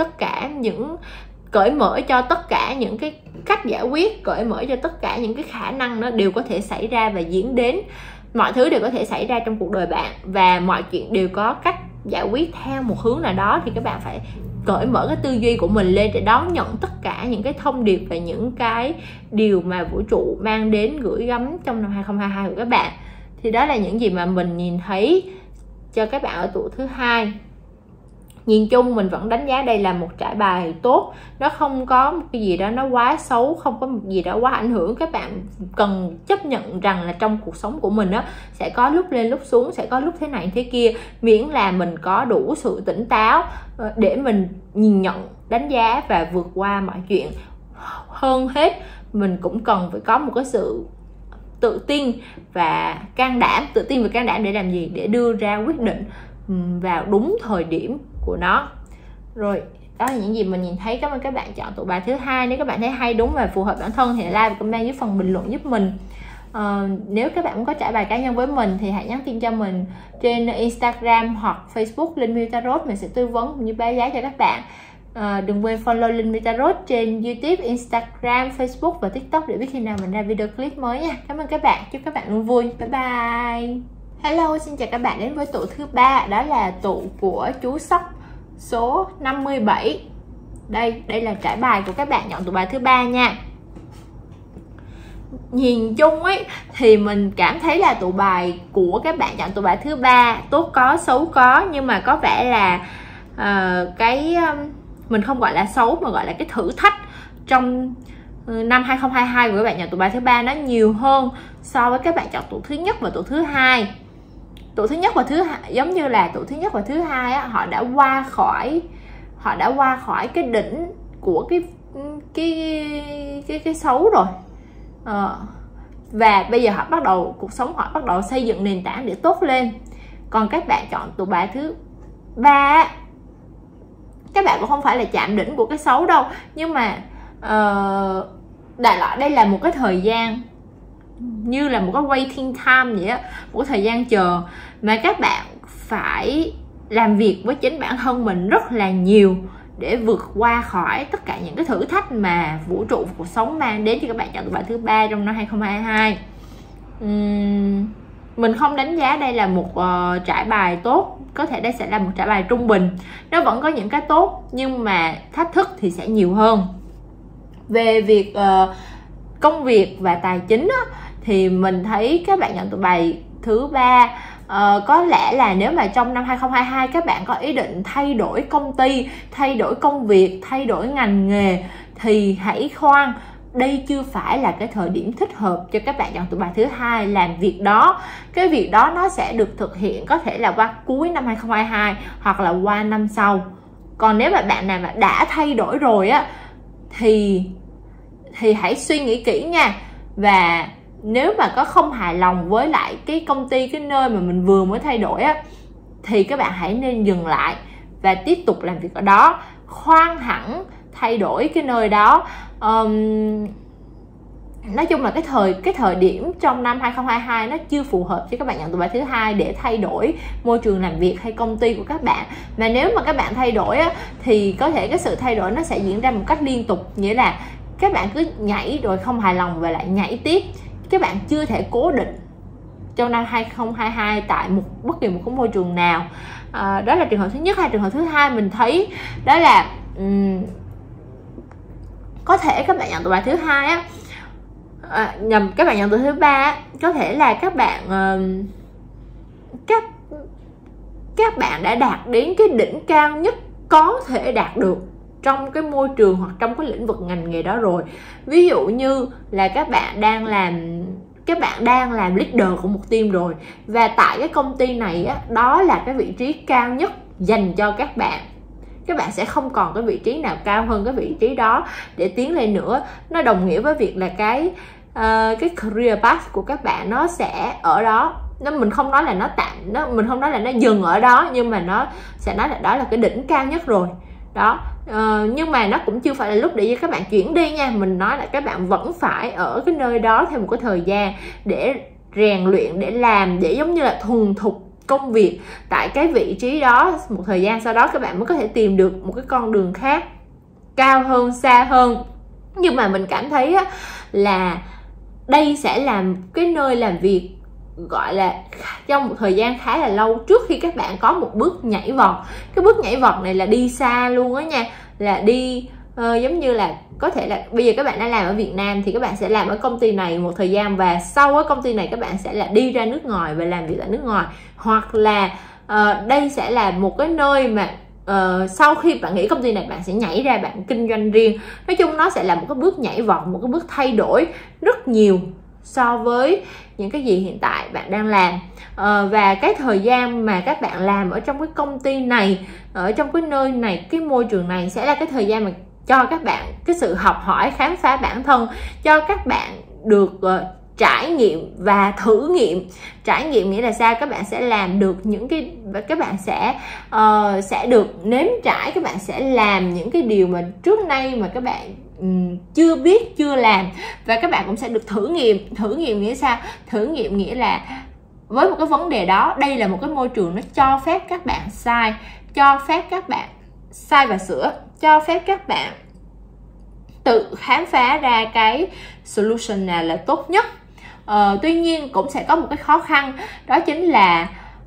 cởi mở cho tất cả những cái cách giải quyết, cởi mở cho tất cả những cái khả năng nó đều có thể xảy ra và diễn đến. Mọi thứ đều có thể xảy ra trong cuộc đời bạn và mọi chuyện đều có cách giải quyết theo một hướng nào đó, thì các bạn phải cởi mở cái tư duy của mình lên để đón nhận tất cả những cái thông điệp và những cái điều mà vũ trụ mang đến gửi gắm trong năm 2022 của các bạn. Thì đó là những gì mà mình nhìn thấy cho các bạn ở tuổi thứ hai. Nhìn chung mình vẫn đánh giá đây là một trải bài tốt, nó không có một cái gì đó nó quá xấu, không có một gì đó quá ảnh hưởng. Các bạn cần chấp nhận rằng là trong cuộc sống của mình đó sẽ có lúc lên lúc xuống, sẽ có lúc thế này thế kia, miễn là mình có đủ sự tỉnh táo để mình nhìn nhận, đánh giá và vượt qua mọi chuyện. Hơn hết mình cũng cần phải có một cái sự tự tin và can đảm. Tự tin và can đảm để làm gì? Để đưa ra quyết định vào đúng thời điểm của nó. Rồi, đó là những gì mình nhìn thấy. Cảm ơn các bạn chọn tụ bài thứ hai. Nếu các bạn thấy hay, đúng và phù hợp bản thân thì like và comment dưới phần bình luận giúp mình. Nếu các bạn muốn có trải bài cá nhân với mình thì hãy nhắn tin cho mình trên Instagram hoặc Facebook Linh My Tarot. Mình sẽ tư vấn cũng như báo giá cho các bạn. Đừng quên follow Linh My Tarot trên YouTube, Instagram, Facebook và TikTok để biết khi nào mình ra video clip mới nha. Cảm ơn các bạn, chúc các bạn luôn vui. Bye bye. Hello, xin chào các bạn đến với tụ thứ 3, đó là tụ của chú Sóc số 57. Đây là trải bài của các bạn chọn tụ bài thứ 3 nha. Nhìn chung ấy thì mình cảm thấy là tụ bài của các bạn chọn tụ bài thứ 3 tốt có xấu có, nhưng mà có vẻ là mình không gọi là xấu mà gọi là cái thử thách trong năm 2022 của các bạn chọn tụ bài thứ 3 nó nhiều hơn so với các bạn chọn tụ thứ nhất và tụ thứ hai. Tụ thứ nhất và thứ hai giống như là tụ thứ nhất và thứ hai á, họ đã qua khỏi cái đỉnh của cái xấu rồi. Và bây giờ cuộc sống họ bắt đầu xây dựng nền tảng để tốt lên. Còn các bạn chọn tụ bài thứ 3, các bạn cũng không phải là chạm đỉnh của cái xấu đâu, nhưng mà đại loại đây là một cái thời gian như là một cái waiting time vậy á, một cái thời gian chờ mà các bạn phải làm việc với chính bản thân mình rất là nhiều để vượt qua khỏi tất cả những cái thử thách mà vũ trụ và cuộc sống mang đến cho các bạn chọn tụ bài thứ 3 trong năm 2022. Mình không đánh giá đây là một trải bài tốt, có thể đây sẽ là một trải bài trung bình. Nó vẫn có những cái tốt nhưng mà thách thức thì sẽ nhiều hơn. Về việc công việc và tài chính á, thì mình thấy các bạn nhận tụ bài thứ 3 có lẽ là nếu mà trong năm 2022 các bạn có ý định thay đổi công ty, thay đổi công việc, thay đổi ngành nghề thì hãy khoan. Đây chưa phải là cái thời điểm thích hợp cho các bạn chọn tụ bài thứ 2 làm việc đó. Cái việc đó nó sẽ được thực hiện có thể là qua cuối năm 2022 hoặc là qua năm sau. Còn nếu mà bạn nào mà đã thay đổi rồi á thì hãy suy nghĩ kỹ nha. Và nếu mà có không hài lòng với lại cái công ty, cái nơi mà mình vừa mới thay đổi á, thì các bạn hãy nên dừng lại và tiếp tục làm việc ở đó, khoan hẳn thay đổi cái nơi đó. Nói chung là cái thời điểm trong năm 2022 nó chưa phù hợp cho các bạn nhận tuổi bài thứ hai để thay đổi môi trường làm việc hay công ty của các bạn. Mà nếu mà các bạn thay đổi á, thì có thể cái sự thay đổi nó sẽ diễn ra một cách liên tục, nghĩa là các bạn cứ nhảy rồi không hài lòng và lại nhảy tiếp. Các bạn chưa thể cố định trong năm 2022 tại bất kỳ một cái môi trường nào. Đó là trường hợp thứ nhất. Hay trường hợp thứ hai mình thấy đó là có thể các bạn nhận tuổi bài thứ hai á, các bạn nhận tuổi thứ ba á, có thể là các bạn các bạn đã đạt đến cái đỉnh cao nhất có thể đạt được trong cái môi trường hoặc trong cái lĩnh vực ngành nghề đó rồi. Ví dụ như là các bạn đang làm leader của một team rồi, và tại cái công ty này á, đó là cái vị trí cao nhất dành cho các bạn. Các bạn sẽ không còn cái vị trí nào cao hơn cái vị trí đó để tiến lên nữa. Nó đồng nghĩa với việc là cái career path của các bạn nó sẽ ở đó. Mình không nói là nó tạm, mình không nói là nó dừng ở đó, nhưng mà nó sẽ nói là đó là cái đỉnh cao nhất rồi đó. Nhưng mà nó cũng chưa phải là lúc để các bạn chuyển đi nha. Mình nói là các bạn vẫn phải ở cái nơi đó thêm một cái thời gian để rèn luyện, để làm, để giống như là thuần thục công việc tại cái vị trí đó một thời gian. Sau đó các bạn mới có thể tìm được một cái con đường khác cao hơn, xa hơn. Nhưng mà mình cảm thấy á, là đây sẽ là cái nơi làm việc gọi là trong một thời gian khá là lâu trước khi các bạn có một bước nhảy vọt. Cái bước nhảy vọt này là đi xa luôn á nha, là đi giống như là có thể là bây giờ các bạn đang làm ở Việt Nam thì các bạn sẽ làm ở công ty này một thời gian, và sau ở công ty này các bạn sẽ là đi ra nước ngoài và làm việc tại nước ngoài. Hoặc là đây sẽ là một cái nơi mà sau khi bạn nghỉ công ty này bạn sẽ nhảy ra bạn kinh doanh riêng. Nói chung nó sẽ là một cái bước nhảy vọt, một cái bước thay đổi rất nhiều so với những cái gì hiện tại bạn đang làm. Và cái thời gian mà các bạn làm ở trong cái công ty này, ở trong cái nơi này, cái môi trường này sẽ là cái thời gian mà cho các bạn cái sự học hỏi, khám phá bản thân, cho các bạn được trải nghiệm và thử nghiệm. Trải nghiệm nghĩa là sao? Các bạn sẽ làm được những cái, các bạn sẽ được nếm trải, các bạn sẽ làm những cái điều mà trước nay mà các bạn chưa biết, chưa làm. Và các bạn cũng sẽ được thử nghiệm. Thử nghiệm nghĩa sao? Thử nghiệm nghĩa là với một cái vấn đề đó, đây là một cái môi trường nó cho phép các bạn sai, cho phép các bạn sai và sửa, cho phép các bạn tự khám phá ra cái solution nào là tốt nhất. Tuy nhiên cũng sẽ có một cái khó khăn, đó chính là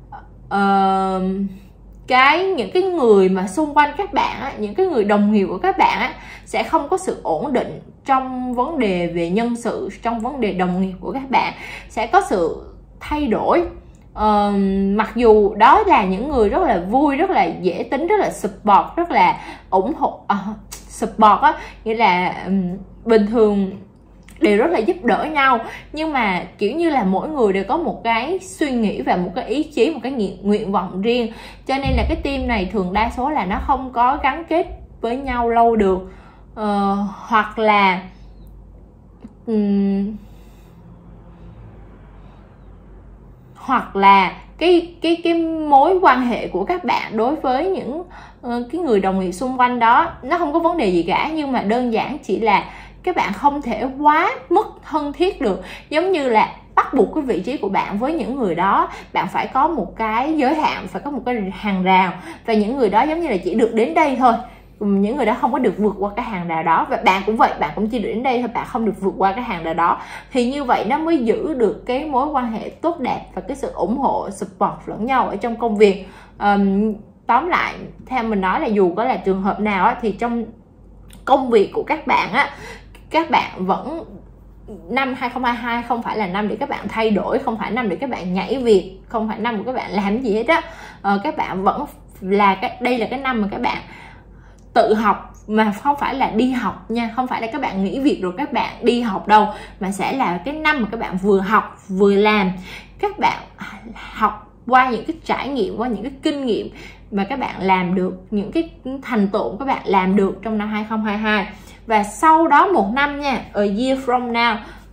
những cái người mà xung quanh các bạn á, những cái người đồng nghiệp của các bạn á, sẽ không có sự ổn định trong vấn đề về nhân sự, trong vấn đề đồng nghiệp của các bạn sẽ có sự thay đổi. Mặc dù đó là những người rất là vui, rất là dễ tính, rất là support, rất là ủng hộ. Support á, nghĩa là bình thường đều rất là giúp đỡ nhau, nhưng mà kiểu như là mỗi người đều có một cái suy nghĩ và một cái ý chí, một cái nguyện vọng riêng, cho nên là cái team này thường đa số là nó không có gắn kết với nhau lâu được. Hoặc là cái mối quan hệ của các bạn đối với những cái người đồng nghiệp xung quanh đó nó không có vấn đề gì cả, nhưng mà đơn giản chỉ là các bạn không thể quá mức thân thiết được. Giống như là bắt buộc cái vị trí của bạn với những người đó, bạn phải có một cái giới hạn, phải có một cái hàng rào, và những người đó giống như là chỉ được đến đây thôi. Những người đó không có được vượt qua cái hàng rào đó, và bạn cũng vậy, bạn cũng chỉ được đến đây thôi, bạn không được vượt qua cái hàng rào đó. Thì như vậy nó mới giữ được cái mối quan hệ tốt đẹp và cái sự ủng hộ, support lẫn nhau ở trong công việc. Tóm lại, theo mình nói là dù có là trường hợp nào á, thì trong công việc của các bạn á, các bạn vẫn, năm 2022 không phải là năm để các bạn thay đổi, không phải năm để các bạn nhảy việc, không phải năm để các bạn làm gì hết á. Các bạn vẫn là đây là cái năm mà các bạn tự học, mà không phải là đi học nha, không phải là các bạn nghỉ việc rồi các bạn đi học đâu, mà sẽ là cái năm mà các bạn vừa học vừa làm. Các bạn học qua những cái trải nghiệm, qua những cái kinh nghiệm mà các bạn làm được, những cái thành tựu các bạn làm được trong năm 2022. Và sau đó một năm nha, a year from now,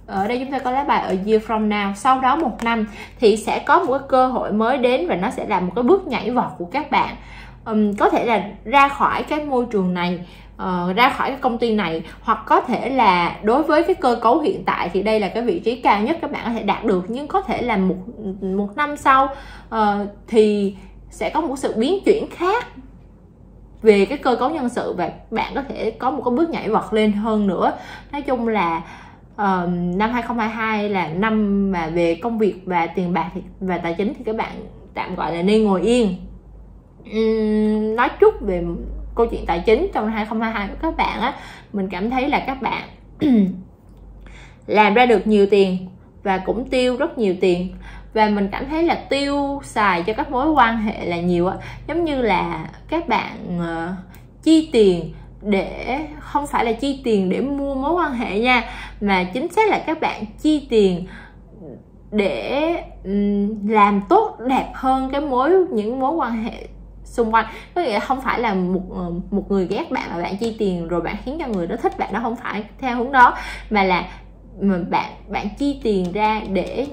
ở đây chúng ta có lá bài a year from now, sau đó 1 năm thì sẽ có một cái cơ hội mới đến và nó sẽ là một cái bước nhảy vọt của các bạn. Có thể là ra khỏi cái môi trường này, ra khỏi cái công ty này, hoặc có thể là đối với cái cơ cấu hiện tại thì đây là cái vị trí cao nhất các bạn có thể đạt được, nhưng có thể là một năm sau thì sẽ có một sự biến chuyển khác về cái cơ cấu nhân sự và bạn có thể có một cái bước nhảy vọt lên hơn nữa. Nói chung là năm 2022 là năm mà về công việc và tiền bạc và tài chính thì các bạn tạm gọi là nên ngồi yên. Nói chút về câu chuyện tài chính trong năm 2022 của các bạn á, mình cảm thấy là các bạn làm ra được nhiều tiền và cũng tiêu rất nhiều tiền, và mình cảm thấy là tiêu xài cho các mối quan hệ là nhiều á, giống như là các bạn chi tiền để không phải là chi tiền để mua mối quan hệ nha, mà chính xác là các bạn chi tiền để làm tốt đẹp hơn những mối quan hệ xung quanh. Có nghĩa là không phải là một người ghét bạn mà bạn chi tiền rồi bạn khiến cho người đó thích bạn, nó không phải theo hướng đó, mà là bạn chi tiền ra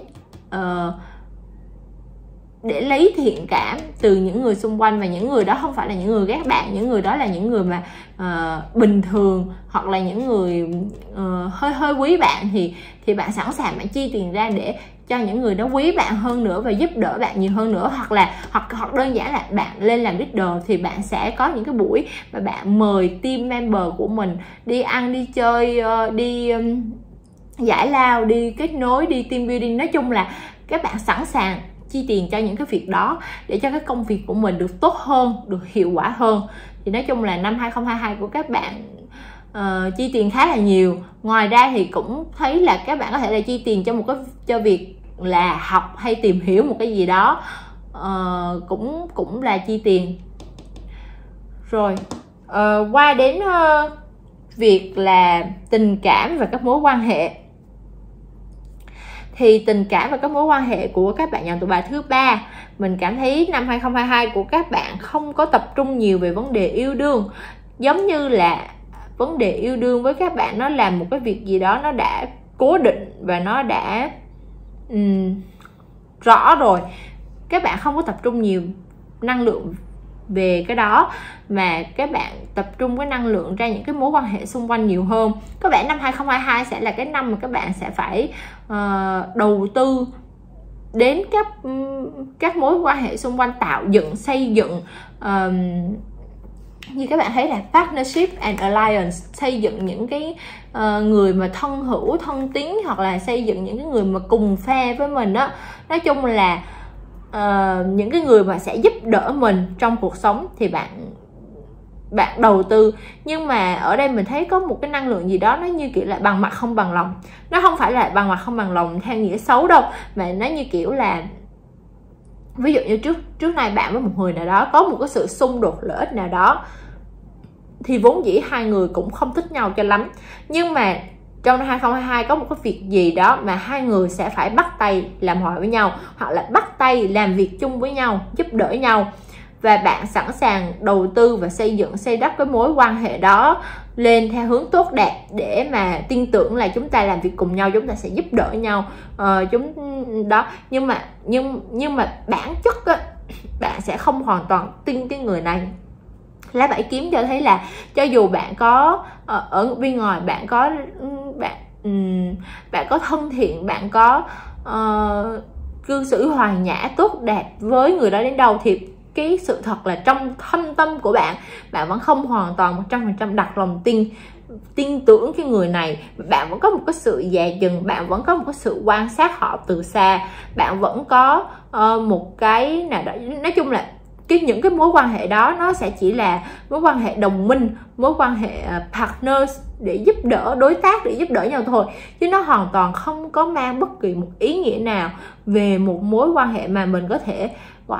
để lấy thiện cảm từ những người xung quanh, và những người đó không phải là những người ghét bạn, những người đó là những người mà bình thường, hoặc là những người hơi quý bạn, thì bạn sẵn sàng bạn chi tiền ra để cho những người đó quý bạn hơn nữa và giúp đỡ bạn nhiều hơn nữa. Hoặc đơn giản là bạn lên làm leader thì bạn sẽ có những cái buổi mà bạn mời team member của mình đi ăn, đi chơi, đi giải lao, đi kết nối, đi team building. Nói chung là các bạn sẵn sàng chi tiền cho những cái việc đó để cho cái công việc của mình được tốt hơn, được hiệu quả hơn. Thì nói chung là năm 2022 của các bạn chi tiền khá là nhiều. Ngoài ra thì cũng thấy là các bạn có thể là chi tiền cho việc là học hay tìm hiểu một cái gì đó, cũng là chi tiền. Rồi qua đến việc là tình cảm và các mối quan hệ, thì tình cảm và các mối quan hệ của các bạn nhận tụ bài thứ 3, mình cảm thấy năm 2022 của các bạn không có tập trung nhiều về vấn đề yêu đương. Giống như là vấn đề yêu đương với các bạn nó là một cái việc gì đó nó đã cố định và nó đã rõ rồi. Các bạn không có tập trung nhiều năng lượng về cái đó, mà các bạn tập trung cái năng lượng ra những cái mối quan hệ xung quanh nhiều hơn. Có vẻ năm 2022 sẽ là cái năm mà các bạn sẽ phải đầu tư đến các mối quan hệ xung quanh, tạo dựng, xây dựng, như các bạn thấy là partnership and alliance, xây dựng những cái người mà thân hữu, thân tín, hoặc là xây dựng những cái người mà cùng phe với mình đó. Nói chung là những cái người mà sẽ giúp đỡ mình trong cuộc sống thì bạn đầu tư. Nhưng mà ở đây mình thấy có một cái năng lượng gì đó nó như kiểu là bằng mặt không bằng lòng. Nó không phải là bằng mặt không bằng lòng theo nghĩa xấu đâu, mà nó như kiểu là ví dụ như trước nay bạn với một người nào đó có một cái sự xung đột lợi ích nào đó, thì vốn dĩ hai người cũng không thích nhau cho lắm, nhưng mà trong năm 2022 có một cái việc gì đó mà hai người sẽ phải bắt tay làm hòa với nhau, hoặc là bắt tay làm việc chung với nhau, giúp đỡ nhau, và bạn sẵn sàng đầu tư và xây đắp cái mối quan hệ đó lên theo hướng tốt đẹp, để mà tin tưởng là chúng ta làm việc cùng nhau, chúng ta sẽ giúp đỡ nhau nhưng mà bản chất á, bạn sẽ không hoàn toàn tin cái người này. Lá 7 kiếm cho thấy là cho dù bạn có ở bên ngoài bạn có thân thiện, bạn có cư xử hòa nhã tốt đẹp với người đó đến đâu, thì cái sự thật là trong thâm tâm của bạn vẫn không hoàn toàn 100% đặt lòng tin tưởng cái người này. Bạn vẫn có một cái sự dè chừng, bạn vẫn có một cái sự quan sát họ từ xa, bạn vẫn có một cái nào đó. Nói chung là những cái mối quan hệ đó nó sẽ chỉ là mối quan hệ đồng minh, mối quan hệ partners để giúp đỡ, đối tác để giúp đỡ nhau thôi, chứ nó hoàn toàn không có mang bất kỳ một ý nghĩa nào về một mối quan hệ mà mình có thể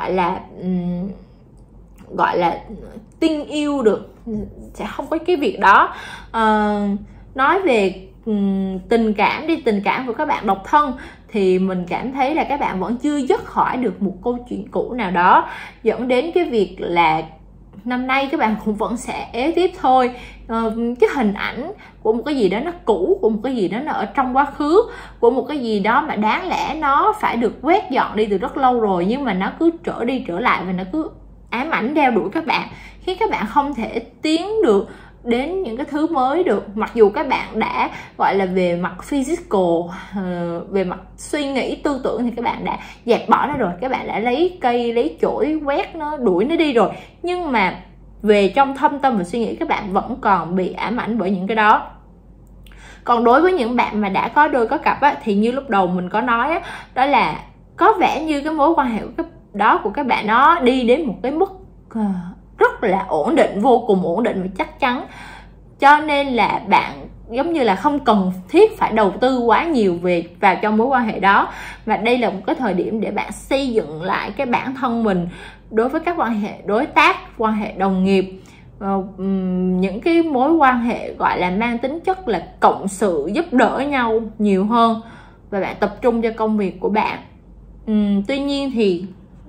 gọi là tình yêu được. Sẽ không có cái việc đó. Nói về tình cảm của các bạn độc thân thì mình cảm thấy là các bạn vẫn chưa dứt khỏi được một câu chuyện cũ nào đó, dẫn đến cái việc là năm nay các bạn cũng vẫn sẽ ế tiếp thôi. Cái hình ảnh của một cái gì đó nó cũ, của một cái gì đó nó ở trong quá khứ, của một cái gì đó mà đáng lẽ nó phải được quét dọn đi từ rất lâu rồi, nhưng mà nó cứ trở đi trở lại và nó cứ ám ảnh đeo đuổi các bạn, khiến các bạn không thể tiến được đến những cái thứ mới được. Mặc dù các bạn đã gọi là về mặt physical, về mặt suy nghĩ tư tưởng thì các bạn đã dẹp bỏ nó rồi, các bạn đã lấy cây lấy chổi quét nó, đuổi nó đi rồi, nhưng mà về trong thâm tâm và suy nghĩ các bạn vẫn còn bị ám ảnh bởi những cái đó. Còn đối với những bạn mà đã có đôi có cặp á, thì như lúc đầu mình có nói á, đó là có vẻ như cái mối quan hệ đó của các bạn nó đi đến một cái mức rất là ổn định, vô cùng ổn định và chắc chắn, cho nên là bạn giống như là không cần thiết phải đầu tư quá nhiều vào trong mối quan hệ đó, và đây là một cái thời điểm để bạn xây dựng lại cái bản thân mình đối với các quan hệ đối tác, quan hệ đồng nghiệp, những cái mối quan hệ gọi là mang tính chất là cộng sự, giúp đỡ nhau nhiều hơn, và bạn tập trung cho công việc của bạn. Tuy nhiên thì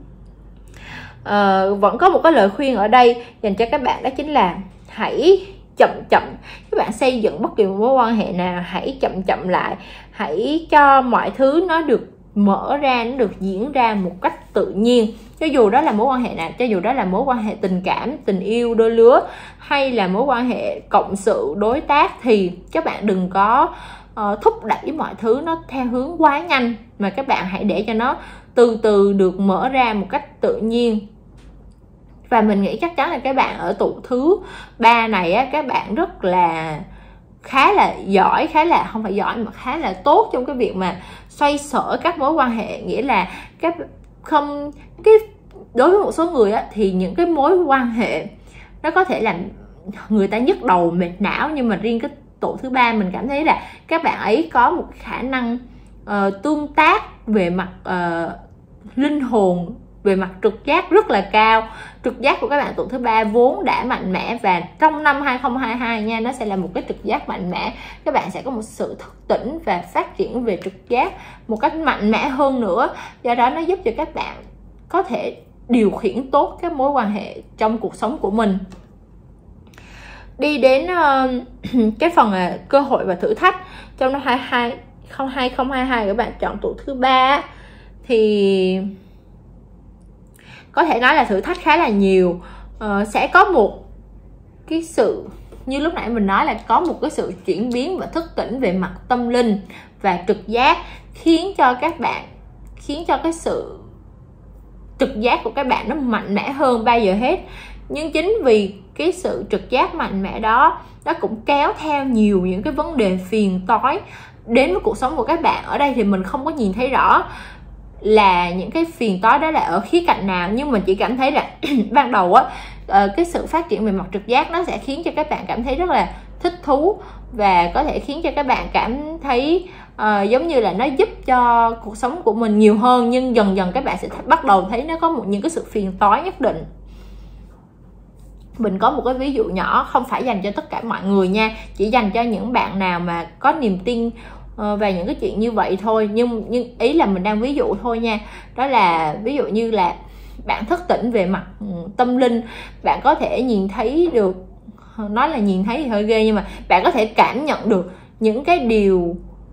vẫn có một cái lời khuyên ở đây dành cho các bạn, đó chính là hãy chậm. Các bạn xây dựng bất kỳ một mối quan hệ nào, hãy chậm lại, hãy cho mọi thứ nó được mở ra, nó được diễn ra một cách tự nhiên. Cho dù đó là mối quan hệ nào, cho dù đó là mối quan hệ tình cảm, tình yêu đôi lứa, hay là mối quan hệ cộng sự, đối tác, thì các bạn đừng có thúc đẩy mọi thứ nó theo hướng quá nhanh, mà các bạn hãy để cho nó từ từ được mở ra một cách tự nhiên. Và mình nghĩ chắc chắn là các bạn ở tuổi thứ 3 này á, các bạn rất là khá là giỏi, khá là không phải giỏi mà khá là tốt trong cái việc mà xoay sở các mối quan hệ. Nghĩa là đối với một số người á, thì những cái mối quan hệ nó có thể làm người ta nhức đầu mệt não, nhưng mà riêng cái tuổi thứ 3 mình cảm thấy là các bạn ấy có một khả năng tương tác về mặt linh hồn, về mặt trực giác rất là cao. Trực giác của các bạn tuổi thứ 3 vốn đã mạnh mẽ, và trong năm 2022 nha, nó sẽ là một cái trực giác mạnh mẽ. Các bạn sẽ có một sự thức tỉnh và phát triển về trực giác một cách mạnh mẽ hơn nữa. Do đó nó giúp cho các bạn có thể điều khiển tốt các mối quan hệ trong cuộc sống của mình. Đi đến cái phần cơ hội và thử thách trong năm 2022, các bạn chọn tuổi thứ 3 thì có thể nói là thử thách khá là nhiều. Sẽ có một cái sự, như lúc nãy mình nói, là có một cái sự chuyển biến và thức tỉnh về mặt tâm linh và trực giác, khiến cho cái sự trực giác của các bạn nó mạnh mẽ hơn bao giờ hết. Nhưng chính vì cái sự trực giác mạnh mẽ đó, nó cũng kéo theo nhiều những cái vấn đề phiền toái đến với cuộc sống của các bạn. Ở đây thì mình không có nhìn thấy rõ là những cái phiền toái đó là ở khía cạnh nào, nhưng mình chỉ cảm thấy là ban đầu á, cái sự phát triển về mặt trực giác nó sẽ khiến cho các bạn cảm thấy rất là thích thú, và có thể khiến cho các bạn cảm thấy giống như là nó giúp cho cuộc sống của mình nhiều hơn. Nhưng dần dần các bạn sẽ bắt đầu thấy nó có những cái sự phiền toái nhất định. Mình có một cái ví dụ nhỏ, không phải dành cho tất cả mọi người nha, chỉ dành cho những bạn nào mà có niềm tin về những cái chuyện như vậy thôi. Nhưng ý là mình đang ví dụ thôi nha. Đó là ví dụ như là bạn thức tỉnh về mặt tâm linh, bạn có thể nhìn thấy được, nói là nhìn thấy thì hơi ghê, nhưng mà bạn có thể cảm nhận được những cái điều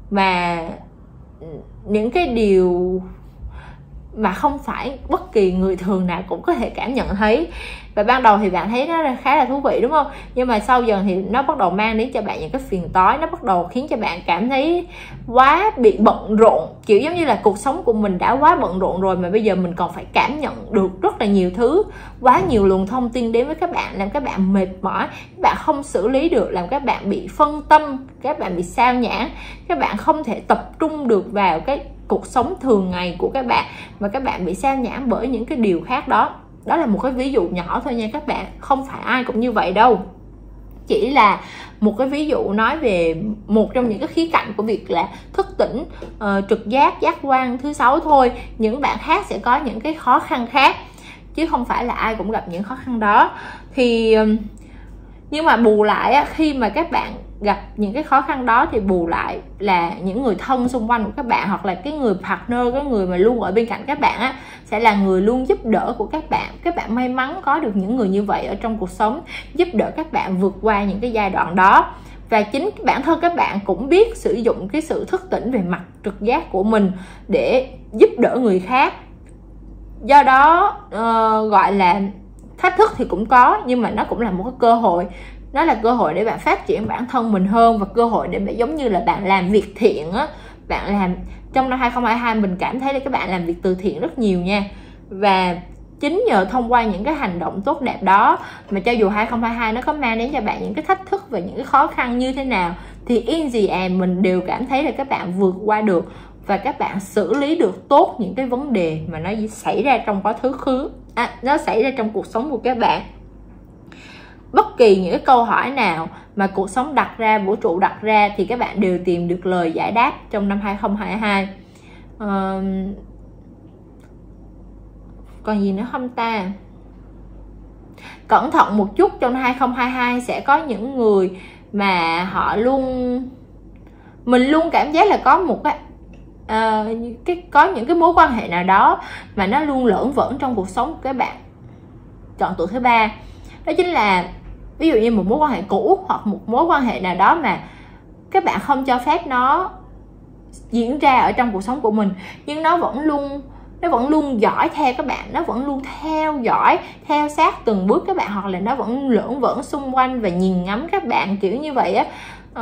mà không phải bất kỳ người thường nào cũng có thể cảm nhận thấy. Và ban đầu thì bạn thấy nó khá là thú vị, đúng không? Nhưng mà sau dần thì nó bắt đầu mang đến cho bạn những cái phiền toái, nó bắt đầu khiến cho bạn cảm thấy quá bị bận rộn, kiểu giống như là cuộc sống của mình đã quá bận rộn rồi, mà bây giờ mình còn phải cảm nhận được rất là nhiều thứ, quá nhiều luồng thông tin đến với các bạn, làm các bạn mệt mỏi, các bạn không xử lý được, làm các bạn bị phân tâm, các bạn bị sao nhãng, các bạn không thể tập trung được vào cái cuộc sống thường ngày của các bạn, mà các bạn bị sao nhãng bởi những cái điều khác đó. Đó là một cái ví dụ nhỏ thôi nha các bạn, không phải ai cũng như vậy đâu. Chỉ là một cái ví dụ nói về một trong những cái khía cạnh của việc là thức tỉnh, trực giác, giác quan thứ 6 thôi. Những bạn khác sẽ có những cái khó khăn khác, chứ không phải là ai cũng gặp những khó khăn đó. Thì nhưng mà bù lại khi mà các bạn gặp những cái khó khăn đó thì bù lại là những người thân xung quanh của các bạn, hoặc là cái người partner, cái người mà luôn ở bên cạnh các bạn á, sẽ là người luôn giúp đỡ của các bạn. Các bạn may mắn có được những người như vậy ở trong cuộc sống, giúp đỡ các bạn vượt qua những cái giai đoạn đó. Và chính bản thân các bạn cũng biết sử dụng cái sự thức tỉnh về mặt trực giác của mình để giúp đỡ người khác. Do đó gọi là thách thức thì cũng có, nhưng mà nó cũng là một cái cơ hội. Nó là cơ hội để bạn phát triển bản thân mình hơn, và cơ hội để bạn giống như là bạn làm việc thiện á. Bạn làm trong năm 2022 mình cảm thấy là các bạn làm việc từ thiện rất nhiều nha. Và chính nhờ thông qua những cái hành động tốt đẹp đó mà cho dù 2022 nó có mang đến cho bạn những cái thách thức và những cái khó khăn như thế nào, thì in the end mình đều cảm thấy là các bạn vượt qua được, và các bạn xử lý được tốt những cái vấn đề mà nó xảy ra trong quá khứ, nó xảy ra trong cuộc sống của các bạn. Bất kỳ những cái câu hỏi nào mà cuộc sống đặt ra, vũ trụ đặt ra, thì các bạn đều tìm được lời giải đáp trong năm 2022. Còn gì nữa không ta? Cẩn thận một chút, trong 2022 sẽ có những người mà họ mình luôn cảm giác là có một có những cái mối quan hệ nào đó mà nó luôn lởn vởn trong cuộc sống của các bạn chọn tuổi thứ ba. Đó chính là ví dụ như một mối quan hệ cũ, hoặc một mối quan hệ nào đó mà các bạn không cho phép nó diễn ra ở trong cuộc sống của mình, nhưng nó vẫn luôn dõi theo các bạn, nó vẫn luôn theo dõi, theo sát từng bước các bạn, hoặc là nó vẫn lởn vởn xung quanh và nhìn ngắm các bạn kiểu như vậy á.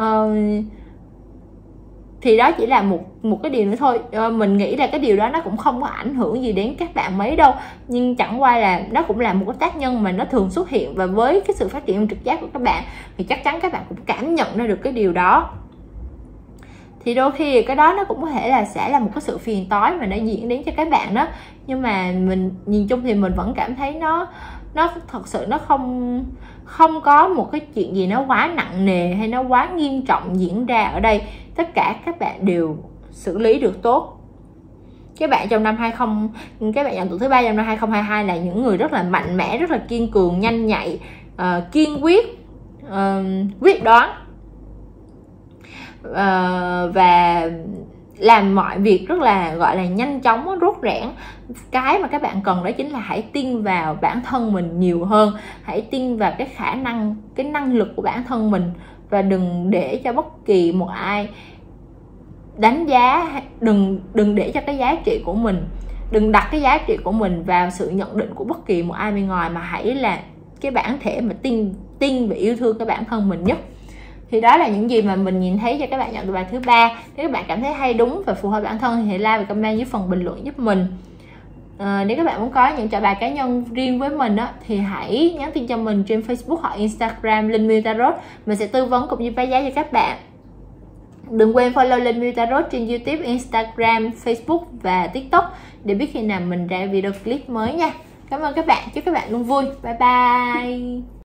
Thì đó chỉ là một cái điều nữa thôi. Mình nghĩ là cái điều đó nó cũng không có ảnh hưởng gì đến các bạn mấy đâu, nhưng chẳng qua là nó cũng là một cái tác nhân mà nó thường xuất hiện, và với cái sự phát triển trực giác của các bạn thì chắc chắn các bạn cũng cảm nhận ra được cái điều đó. Thì đôi khi cái đó nó cũng có thể sẽ là một cái sự phiền toái mà nó diễn đến cho các bạn đó, nhưng mà mình nhìn chung thì mình vẫn cảm thấy nó thật sự nó không có một cái chuyện gì nó quá nặng nề hay nó quá nghiêm trọng diễn ra ở đây. Tất cả các bạn đều xử lý được tốt. Các bạn chọn tuổi thứ ba trong năm 2022 là những người rất là mạnh mẽ, rất là kiên cường, nhanh nhạy, kiên quyết, quyết đoán, và làm mọi việc rất là gọi là nhanh chóng, rốt rẽn. Cái mà các bạn cần đó chính là hãy tin vào bản thân mình nhiều hơn, hãy tin vào cái khả năng, cái năng lực của bản thân mình, và đừng để cho bất kỳ một ai đánh giá, đừng để cho cái giá trị của mình, đừng đặt cái giá trị của mình vào sự nhận định của bất kỳ một ai bên ngoài, mà hãy là cái bản thể mà tin và yêu thương cái bản thân mình nhất. Thì đó là những gì mà mình nhìn thấy cho các bạn nhận được bài thứ ba. Nếu các bạn cảm thấy hay, đúng và phù hợp bản thân thì hãy like và comment dưới phần bình luận giúp mình. Nếu các bạn muốn có những trả bài cá nhân riêng với mình á, thì hãy nhắn tin cho mình trên Facebook hoặc Instagram Linh My Tarot. Mình sẽ tư vấn cũng như báo giá cho các bạn. Đừng quên follow Linh My Tarot trên YouTube, Instagram, Facebook và TikTok để biết khi nào mình ra video clip mới nha. Cảm ơn các bạn, chúc các bạn luôn vui. Bye bye.